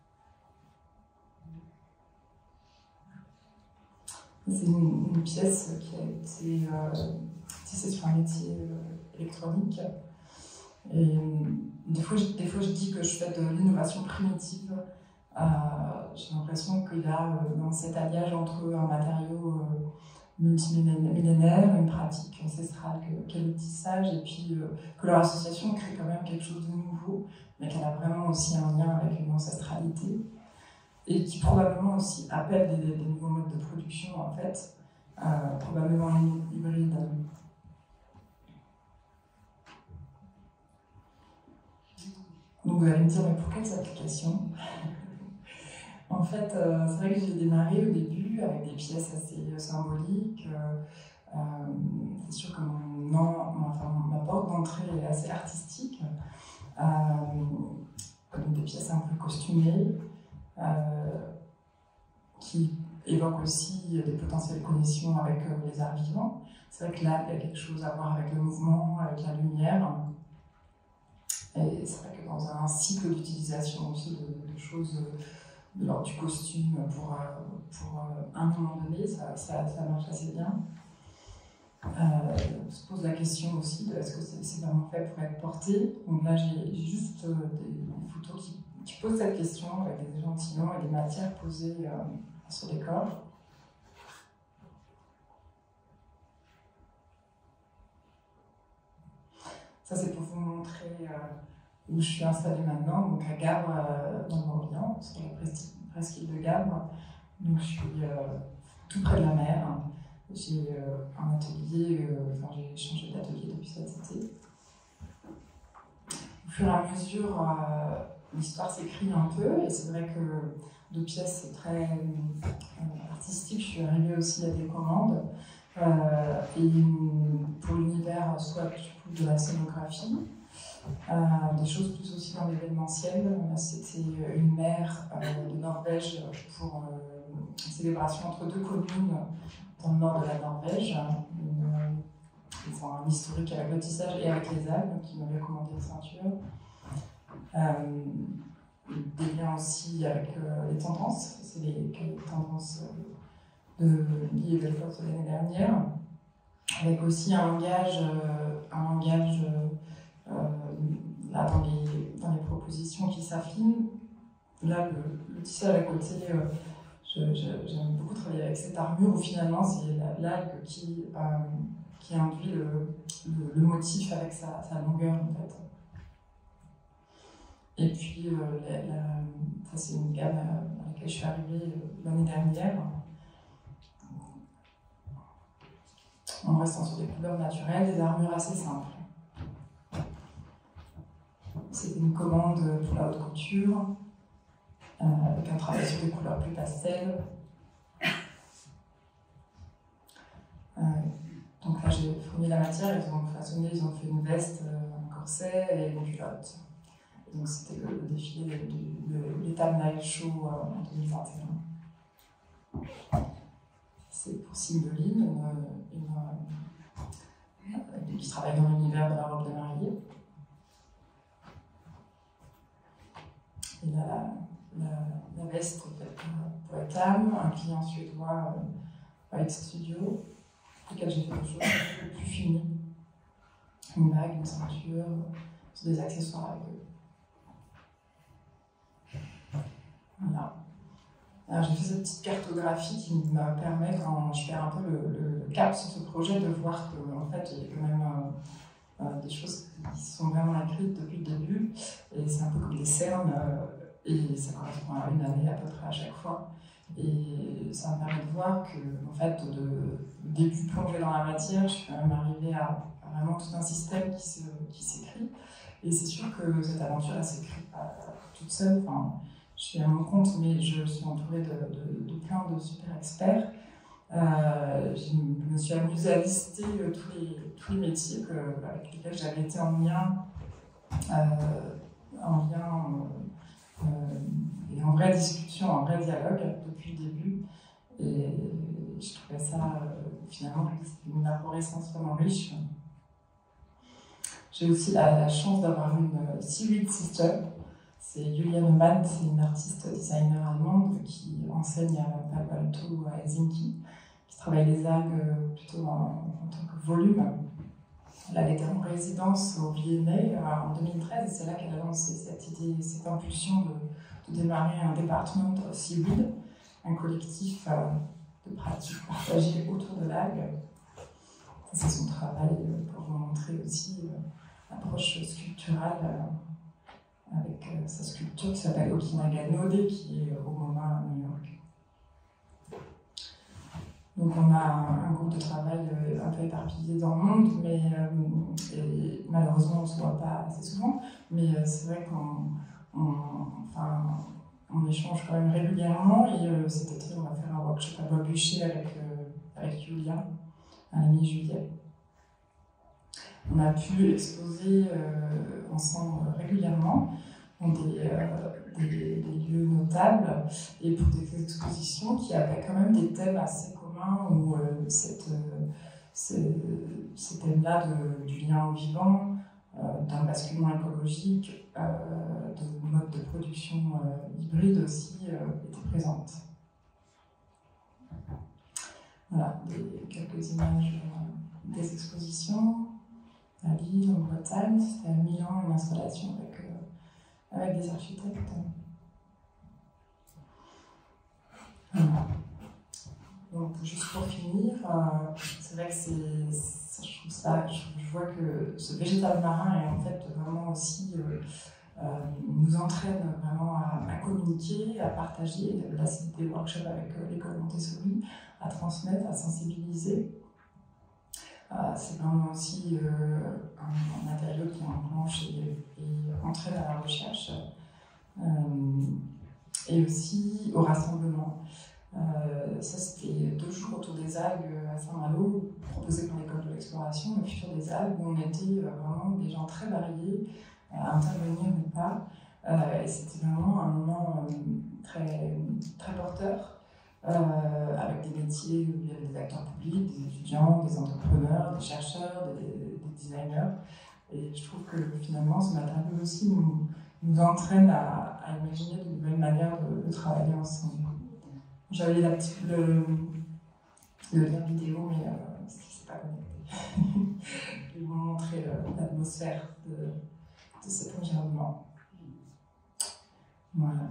C'est une pièce qui a été tissée sur un métier électronique. Et des fois, je dis que je fais de l'innovation primitive. J'ai l'impression qu'il y a dans cet alliage entre un matériau multimillénaire, une pratique ancestrale qu'est le tissage, et puis que leur association crée quand même quelque chose de nouveau, mais qu'elle a vraiment aussi un lien avec une ancestralité, et qui probablement aussi appelle des nouveaux modes de production, en fait, probablement hybrides. Donc vous allez me dire, mais pour quelles applications? En fait, c'est vrai que j'ai démarré au début avec des pièces assez symboliques. C'est sûr que ma porte d'entrée est assez artistique. Donc des pièces un peu costumées, qui évoquent aussi des potentielles connexions avec les arts vivants. C'est vrai que là, il y a quelque chose à voir avec le mouvement, avec la lumière. Et c'est vrai que dans un cycle d'utilisation aussi de choses de l'ordre du costume pour un moment donné, ça marche assez bien. On se pose la question aussi de est-ce que c'est vraiment fait pour être porté. Donc là, j'ai juste des photos qui posent cette question avec des échantillons et des matières posées sur des corps. Ça, c'est pour vous montrer où je suis installée maintenant, donc à Gabre, dans le Morbihan, sur la presqu'île de Gabre. Donc je suis tout près de la mer. J'ai un atelier, j'ai changé d'atelier depuis cet été. Au fur et à mesure, l'histoire s'écrit un peu, et c'est vrai que de pièces très artistiques, je suis arrivée aussi à des commandes. Et pour l'univers, soit de la scénographie, des choses plus aussi dans l'événementiel. C'était une mère de Norvège pour une célébration entre deux communes dans le nord de la Norvège. Ils font un historique avec le tissage et avec les algues, qui m'avaient commandé une ceinture. Des liens aussi avec les tendances, c'est les tendances de Guy et Belfort de l'année dernière, avec aussi un langage là dans les propositions qui s'affinent. Là, le tissage à côté, j'aime beaucoup travailler avec cette armure où finalement c'est l'algue qui induit le motif avec sa longueur en fait. Et puis ça c'est une gamme à laquelle je suis arrivée l'année dernière. en restant sur des couleurs naturelles, des armures assez simples. C'était une commande pour la haute couture, avec un travail sur des couleurs plus pastel. Donc là, j'ai fourni la matière, ils ont façonné, ils ont fait une veste, un corset et une culotte. Et donc c'était le défilé de l'Etam Night Show en 2021. C'est pour Cymbeline, qui travaille dans l'univers de la robe de mariée. Et la veste faite pour Etam, un client suédois White Studio, pour lequel j'ai fait des choses un peu plus finies. Une bague, une ceinture, des accessoires avec eux. Voilà. Alors j'ai fait cette petite cartographie qui me permet, quand je perds un peu le cap sur ce projet, de voir qu'en fait il y a quand même des choses qui sont vraiment écrites depuis le début, et c'est un peu comme des cernes, et ça correspond à une année à peu près à chaque fois. Et ça me permet de voir que, en fait, de début plongé dans la matière, je suis quand même arrivée à vraiment tout un système qui s'écrit. Et c'est sûr que cette aventure, elle s'écrit pas toute seule. Enfin, je suis à mon compte, mais je suis entourée de plein de super experts. Je me suis amusée à lister tous les métiers avec lesquels j'avais été en lien et en vraie discussion, en vrai dialogue depuis le début. Et je trouvais ça finalement une arborescence vraiment riche. J'ai aussi la chance d'avoir une Seaweed Sister. C'est Julia Neumann, c'est une artiste designer allemande qui enseigne à Palo Alto, à Helsinki, qui travaille les algues plutôt en tant que volume. Elle était en résidence au V&A en 2013, et c'est là qu'elle a lancé cette idée, cette impulsion de démarrer un département Seaweed, un collectif de pratiques partagées autour de l'algue. C'est son travail pour vous montrer aussi l'approche sculpturale avec sa sculpture qui s'appelle Okinaga Node, qui est au MoMA à New York. Donc on a un groupe de travail un peu éparpillé dans le monde, mais et malheureusement on ne se voit pas assez souvent, mais c'est vrai qu'on échange quand même régulièrement, et cet été on va faire un workshop à Bois-Bûcher avec Julia à la mi-juillet. On a pu exposer ensemble régulièrement dans des lieux notables et pour des expositions qui avaient quand même des thèmes assez communs, où ces thèmes-là du lien au vivant, d'un basculement écologique, de mode de production hybride aussi étaient présentes. Voilà, quelques images des expositions. À Lille, en Bretagne, c'était à Milan, une installation avec des architectes. Voilà. Donc, juste pour finir, c'est vrai que je vois que ce végétal marin est en fait vraiment aussi nous entraîne vraiment à communiquer, à partager. Là, c'est des workshops avec l'école Montessori, à transmettre, à sensibiliser. C'est vraiment aussi un matériau qui enclenche et entraîne à la recherche, et aussi au rassemblement. Ça, c'était 2 jours autour des algues à Saint-Malo, proposé par l'école de l'exploration, le futur des algues, où on était vraiment des gens très variés, à intervenir ou pas. Et c'était vraiment un moment très, très porteur. Avec des métiers où il y avait des acteurs publics, des étudiants, des entrepreneurs, des chercheurs, des designers. Et je trouve que finalement, ce matériau aussi nous entraîne à imaginer de nouvelles manières de travailler ensemble. J'avais le lien vidéo, mais c'est pas connecté. Je vais vous montrer l'atmosphère de cet environnement. Voilà.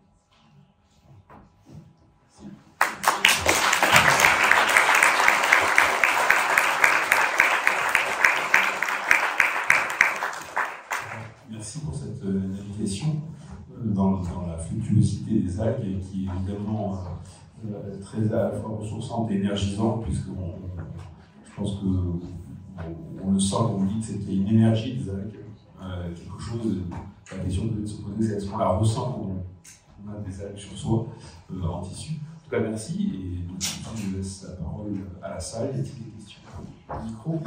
Merci pour cette navigation dans la fluctuosité des algues, qui est évidemment très à la fois ressourçante et énergisante, puisqu'on Je pense qu'on le sent, on dit que c'était une énergie des algues, quelque chose. La question de se poser, c'est est-ce qu'on la ressent quand on a des algues sur soi, en tissu. En tout cas, merci. Et donc, je laisse la parole à la salle. Y a-t-il des questions? Micro.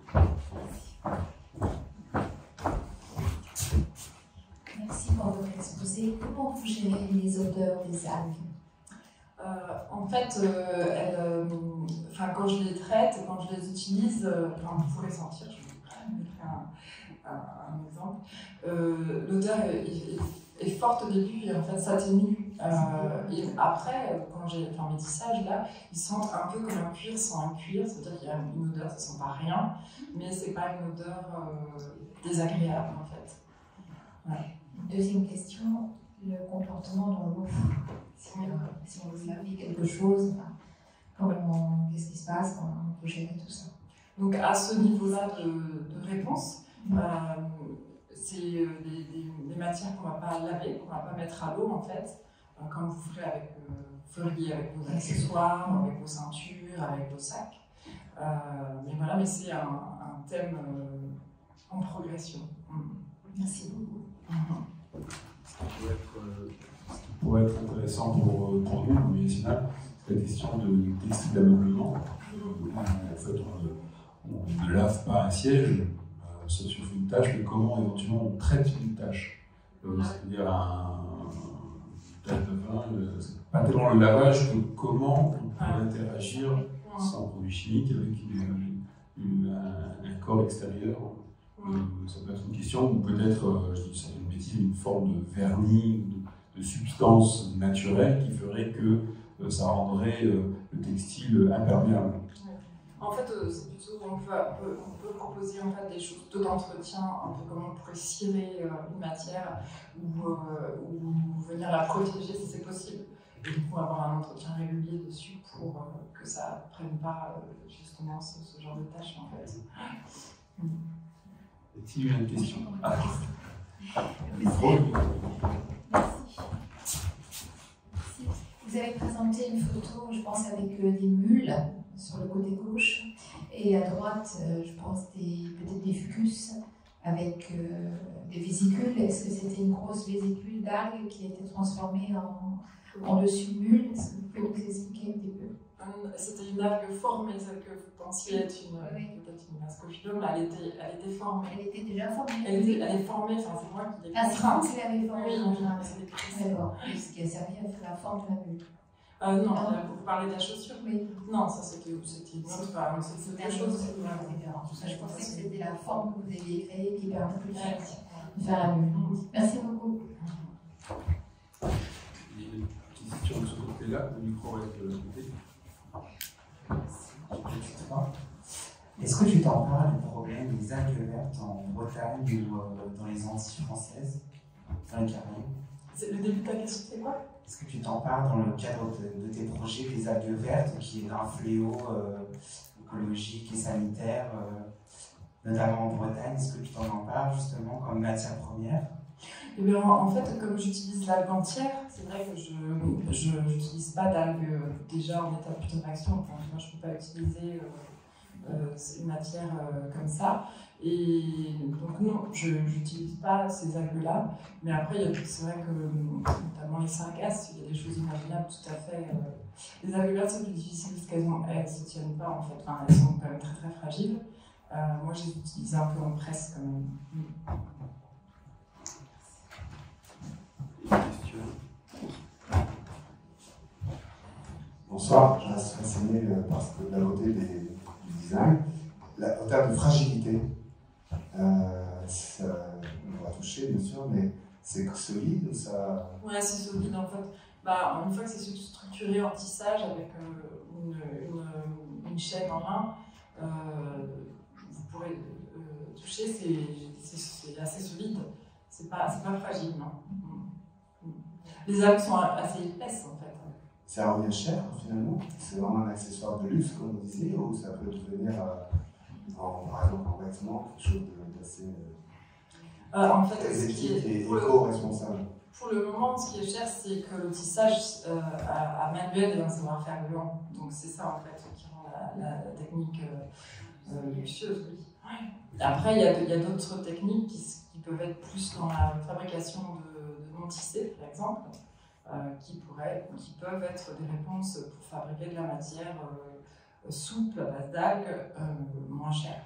Merci pour votre exposé. Comment vous gérez les odeurs des algues? En fait, quand je les traite, quand je les utilise, vous pourrez sentir, je vais vous faire un exemple. L'odeur est forte au début et en fait s'atténue. Et après, quand j'ai fait un métissage, là, ils sentent un peu comme un cuir sans un cuir, c'est-à-dire qu'il y a une odeur, ça ne sent pas rien, mais c'est pas une odeur désagréable en fait. Ouais. Deuxième question, le comportement dans l'eau. Si vous avez quelque chose, qu'est-ce qui se passe, comment on peut gérer tout ça? Donc à ce niveau-là de réponse, c'est des matières qu'on ne va pas laver, qu'on ne va pas mettre à l'eau en fait, comme vous feriez avec vos accessoires, avec vos ceintures, avec vos sacs. Mais voilà, mais c'est un thème en progression. Merci beaucoup. Ce qui pourrait être intéressant pour nous, le médicinal, c'est la question de textile d'ameublement. En fait, on ne lave pas un siège, ça suffit une tâche, mais comment éventuellement on traite une tâche. C'est-à-dire une tâche de vin, c'est pas tellement le lavage que comment on peut interagir sans produits chimiques avec un corps extérieur. Ça peut être une question, ou peut-être, je dis ça une bêtise, une forme de vernis, de substance naturelle qui ferait que ça rendrait le textile imperméable. En fait, c'est plutôt, on peut proposer en fait des choses d'entretien, un peu comme on pourrait cirer une matière ou venir la protéger si c'est possible. Et du coup, avoir un entretien régulier dessus pour que ça ne prenne pas justement ce genre de tâches en fait. Est-il une question? Merci. Vous avez présenté une photo, je pense, avec des mules sur le côté gauche, et à droite, je pense, peut-être des fucus avec des vésicules. Est-ce que c'était une grosse vésicule d'algues qui a été transformée en dessus mule? Est-ce que vous pouvez nous expliquer un petit peu? C'était une algue formée, celle que vous pensiez être peut-être une Ascophyllum, elle était formée. Elle était déjà formée? Elle est formée, enfin c'est moi qui l'ai contrainte. Ah, c'est vous qui l'avez formée? Oui, d'accord. Ce qui a servi à faire la forme de la mule. Non, vous parlez de la chaussure? Oui. Non, ça c'était une autre, c'est deux choses différentes. Je pensais que c'était la forme que vous aviez créée qui permettait de faire la mule. Merci beaucoup. Il y a une question de ce côté-là, le micro va être de l'autre côté. Est-ce que tu t'en parles du problème des algues vertes en Bretagne ou dans les Antilles françaises, dans les Caraïbes? Le début de ta question, c'est quoi? Est-ce que tu t'en parles dans le cadre de tes projets des algues vertes, qui est un fléau écologique et sanitaire, notamment en Bretagne? Est-ce que tu t'en parles justement comme matière première? Eh bien, en fait, comme j'utilise l'algue entière, c'est vrai que je n'utilise pas d'algue déjà en état de putréfaction. Enfin, moi, je ne peux pas utiliser une matière comme ça. Et donc, non, je n'utilise pas ces algues-là. Mais après, c'est vrai que, notamment les sargasses, il y a des choses imaginables tout à fait. Les algues vertes, c'est plus difficile parce qu'elles ne se tiennent pas, en fait. Enfin, elles sont quand même très, très fragiles. Moi, je les utilise un peu en presse, quand même. Bonsoir, je reste fasciné par la beauté du design. En termes de fragilité, ça, on va toucher bien sûr, mais c'est solide ou ça... Oui, c'est solide en fait. Une fois que c'est structuré en tissage avec une chaîne en main, vous pourrez toucher, c'est assez solide. C'est pas fragile, non. Les algues sont assez épaisses en fait. Ça revient cher finalement? C'est vraiment un accessoire de luxe comme vous disiez, ou ça peut devenir par exemple en vêtements quelque chose d'assez en fait, éthique et éco-responsable? Pour le moment, ce qui est cher, c'est que le tissage à manuel est un savoir-faire lent. Donc c'est ça en fait qui rend la technique luxueuses, oui. Après, il y a d'autres techniques qui peuvent être plus dans la fabrication de non-tissés, par exemple, qui peuvent être des réponses pour fabriquer de la matière souple, à base d'algues, moins chère.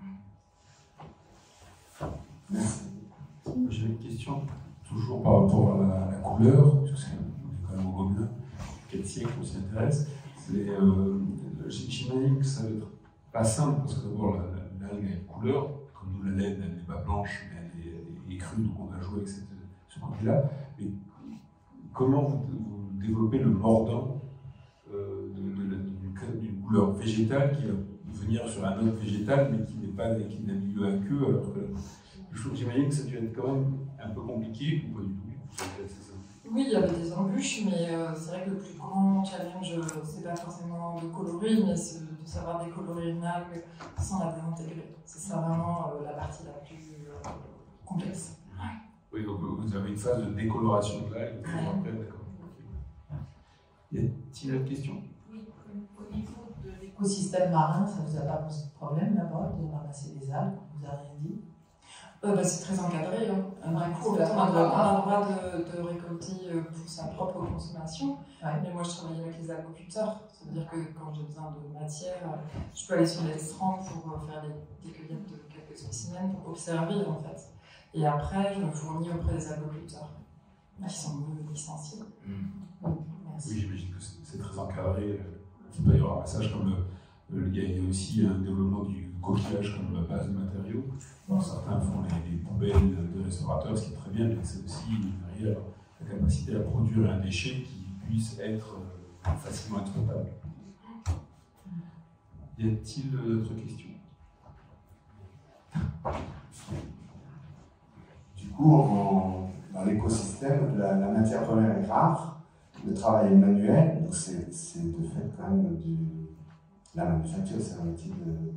Merci. J'avais une question, toujours par rapport à la couleur, parce qu'on est quand même au Gobelin, quel siècle on s'y intéresse. J'imagine que ça va être pas simple, parce que d'abord l'algue a une couleur, comme nous la laine, elle n'est pas blanche, mais elle est crue, donc on va jouer avec ce côté-là. Mais comment vous développez le mordant d'une couleur végétale qui va venir sur un autre végétal, mais qui n'a ni lieu à queue, alors que j'imagine que ça a dû être quand même un peu compliqué, ou pas du tout? Oui, il y avait des embûches, mais c'est vrai que le plus grand challenge, c'est pas forcément de colorer, mais c'est de savoir décolorer une algue sans la désintégrer. C'est ça vraiment la partie la plus complexe. Oui, donc vous avez une phase de décoloration de l'algue, après, d'accord. Y a-t-il une question? Oui, au niveau de l'écosystème marin, ça ne vous a pas posé de problème là-bas de ramasser des algues? Vous n'avez rien dit? C'est très encadré. Hein. Du coup, on a le droit de récolter pour sa propre consommation. Ouais. Mais moi, je travaille avec les aquaculteurs. Ça veut dire que quand j'ai besoin de matière, je peux aller sur les strands pour faire des cueillettes de quelques spécimens pour observer, en fait. Et après, je me fournis auprès des aquaculteurs qui sont licenciés. Merci. Oui, j'imagine que c'est très encadré. Il peut y avoir un passage comme il y a aussi un développement du coquillage comme base de matériaux. Bon, certains font les poubelles de restaurateurs, ce qui est très bien, mais c'est aussi derrière la capacité à produire un déchet qui puisse être facilement exploitable. Y a-t-il d'autres questions? Du coup, dans l'écosystème, la matière première est rare, le travail est manuel, donc c'est de fait quand même la manufacture, c'est un métier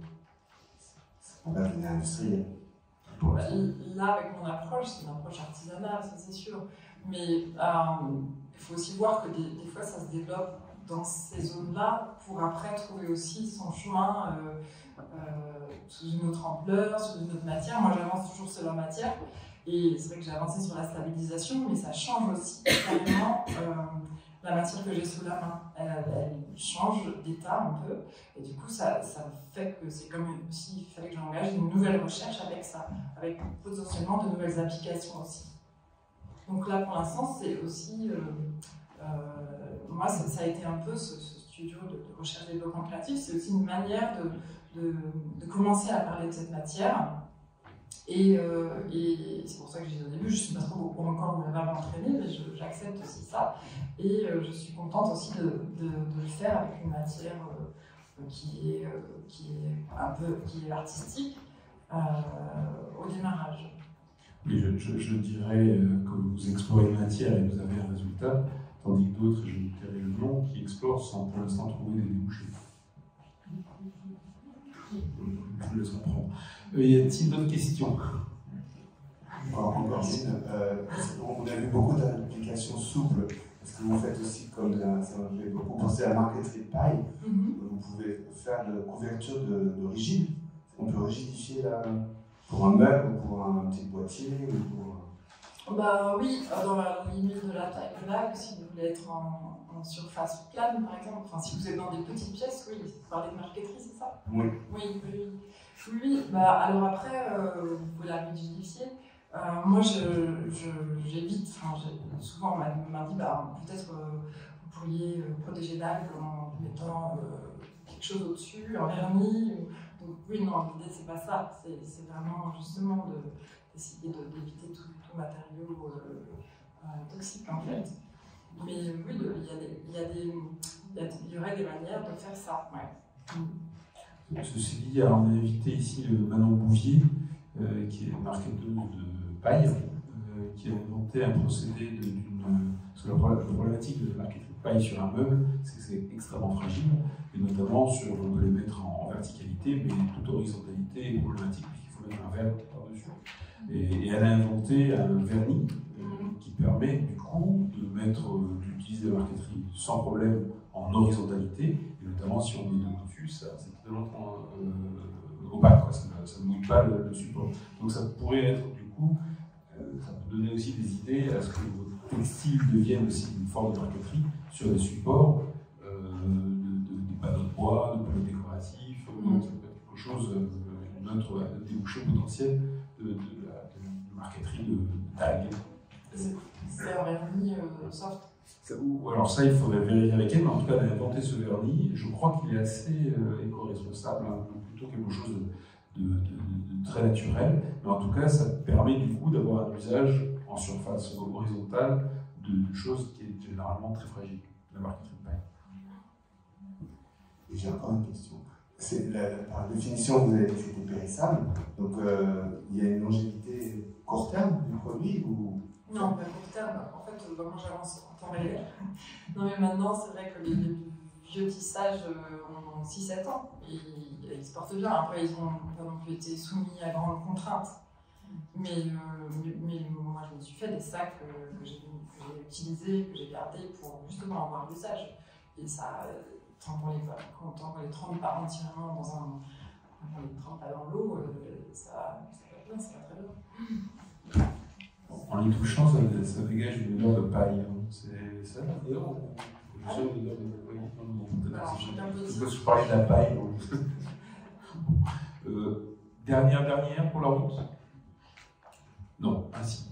on va devenir industriel. Là, avec mon approche, c'est une approche artisanale, ça c'est sûr. Mais il faut aussi voir que des fois, ça se développe dans ces zones-là pour après trouver aussi son chemin sous une autre ampleur, sous une autre matière. Moi, j'avance toujours sur la matière. Et c'est vrai que j'ai avancé sur la stabilisation, mais ça change aussi carrément la matière que j'ai sous la main. Elle change d'état un peu. Et du coup, ça fait que c'est comme s'il fallait que j'engage une nouvelle recherche avec ça, avec potentiellement de nouvelles applications aussi. Donc là, pour l'instant, c'est aussi... moi, ça a été un peu ce studio de recherche et développement créatif. C'est aussi une manière de commencer à parler de cette matière. Et c'est pour ça que je disais au début, je ne suis pas trop encore où elle va m'entraîner, mais j'accepte aussi ça. Et je suis contente aussi de le faire avec une matière qui est artistique au démarrage. Oui, je dirais que vous explorez une matière et vous avez un résultat, tandis que d'autres, je me tairai le nom, qui explorent sans pour l'instant trouver des débouchés. Je vous laisse comprendre. Y a-t-il d'autres questions? Encore une. On a vu beaucoup d'applications souples. Est-ce que vous faites aussi comme ça m'a fait beaucoup penser à la marqueterie de paille? Vous pouvez faire de couverture de rigide. On peut rigidifier pour un meuble ou pour un petit boîtier ou pour... Oui, dans la limite de la taille de l'algue, si vous voulez être en surface plane par exemple, enfin si vous êtes dans des petites pièces, oui, vous parlez de marqueterie, c'est ça? Oui. Oui, alors après, vous pouvez la rigidifier. Moi, j'évite, souvent on m'a dit, peut-être vous pourriez protéger l'algue en mettant quelque chose au-dessus, un vernis. Donc oui, non, l'idée c'est pas ça, c'est vraiment justement d'essayer d'éviter tout matériau toxique en fait. Mais oui, il y aurait des manières de faire ça, ouais. Ceci dit, on a invité ici Manon Bouvier, qui est marketeuse de paille, qui a inventé un procédé parce que la problématique de la marqueterie de paille sur un meuble, c'est que c'est extrêmement fragile, et notamment on peut les mettre en verticalité, mais toute horizontalité est problématique, puisqu'il faut mettre un verre par-dessus. Et elle a inventé un vernis qui permet du coup d'utiliser la marqueterie sans problème en horizontalité, et notamment si on met deux dessus, c'est totalement opaque. ne mouille pas le support. Donc ça pourrait être du coup, ça peut donner aussi des idées à ce que votre textile devienne aussi une forme de marqueterie sur des supports, des panneaux de bois, de panneaux décoratifs, donc ça peut être quelque chose, un autre débouché potentiel de marqueterie de tag. C'est un vernis soft. Ou alors ça, il faudrait vérifier avec elle, mais en tout cas, elle a inventé ce vernis. Je crois qu'il est assez éco-responsable, hein, plutôt quelque chose de très naturel. Mais en tout cas, ça permet du coup d'avoir un usage en surface horizontale de choses qui est généralement très fragile, la marqueterie de paille. Et j'ai encore une question. Par définition, vous avez dit que c'était périssable, donc il y a une longévité court terme du produit ou... Non, pas court terme. En fait, moi j'avance en temps réel. Non, mais maintenant, c'est vrai que les vieux tissages ont 6-7 ans. Et ils se portent bien. Après, ils n'ont pas non plus été soumis à grandes contraintes. Mais moi, je me suis fait des sacs que j'ai utilisés, que j'ai gardés pour justement avoir l'usage. Et ça, tant qu'on les trempe pas entièrement dans un. On les trempe pas dans l'eau, ça va bien, ça va très bien. En les touchant, ça dégage une odeur de paille. C'est ça d'ailleurs? Je sais l'odeur de paille. Je parlais de la paille. Dernière pour la route? Non, ainsi.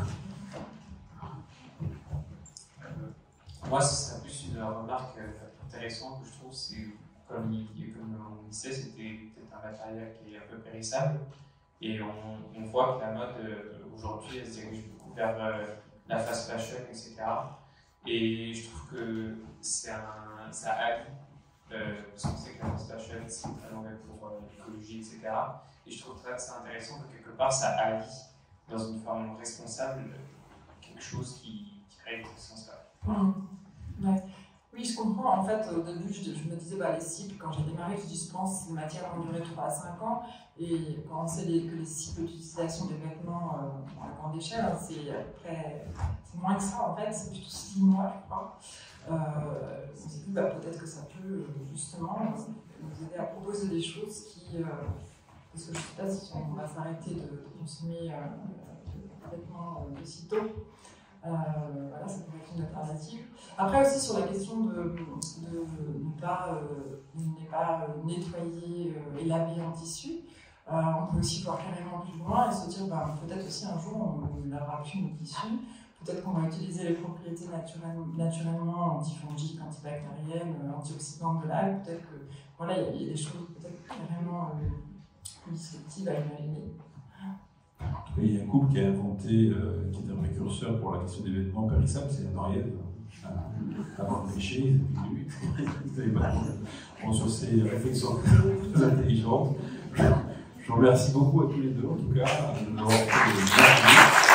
Moi, ce serait plus une remarque intéressante que je trouve, c'est comme on disait, c'était peut-être un matériel qui est un peu périssable. Et on voit que la mode aujourd'hui, elle se dirige beaucoup vers la fast fashion, etc. Et je trouve que ça allie, parce qu'on sait que la fast fashion, c'est très mauvais pour l'écologie, etc. Et je trouve ça intéressant que quelque part, ça allie dans une forme responsable quelque chose qui crée une responsable. Ouais. Oui, je comprends. En fait, au début, je me disais, les cycles, quand j'ai démarré, je pense que ces matières vont durer 3 à 5 ans. Et quand on sait que les cycles d'utilisation des vêtements à grande échelle, c'est moins que ça en fait, c'est plutôt 6 mois, je crois. On s'est dit, peut-être que ça peut justement nous aider à proposer des choses qui. Parce que je ne sais pas si on va s'arrêter de consommer des vêtements de tôt. Voilà, ça pourrait être une alternative. Après aussi sur la question de ne pas nettoyer et laver en tissu, on peut aussi voir carrément plus loin et se dire peut-être aussi un jour on ne lavera plus nos tissus, peut-être qu'on va utiliser les propriétés naturellement antifongiques, antibactériennes, antioxydantes de l'algue, peut-être que voilà, il y a des choses peut-être carrément plus disruptives à imaginer. Il y a un couple qui a inventé, qui est un précurseur pour la question des vêtements périssables, c'est Adam et Ève. Avant de pécher, ils avaient pas sur ces réflexions très intelligentes. Je vous remercie beaucoup à tous les deux, en tout cas, d'avoir fait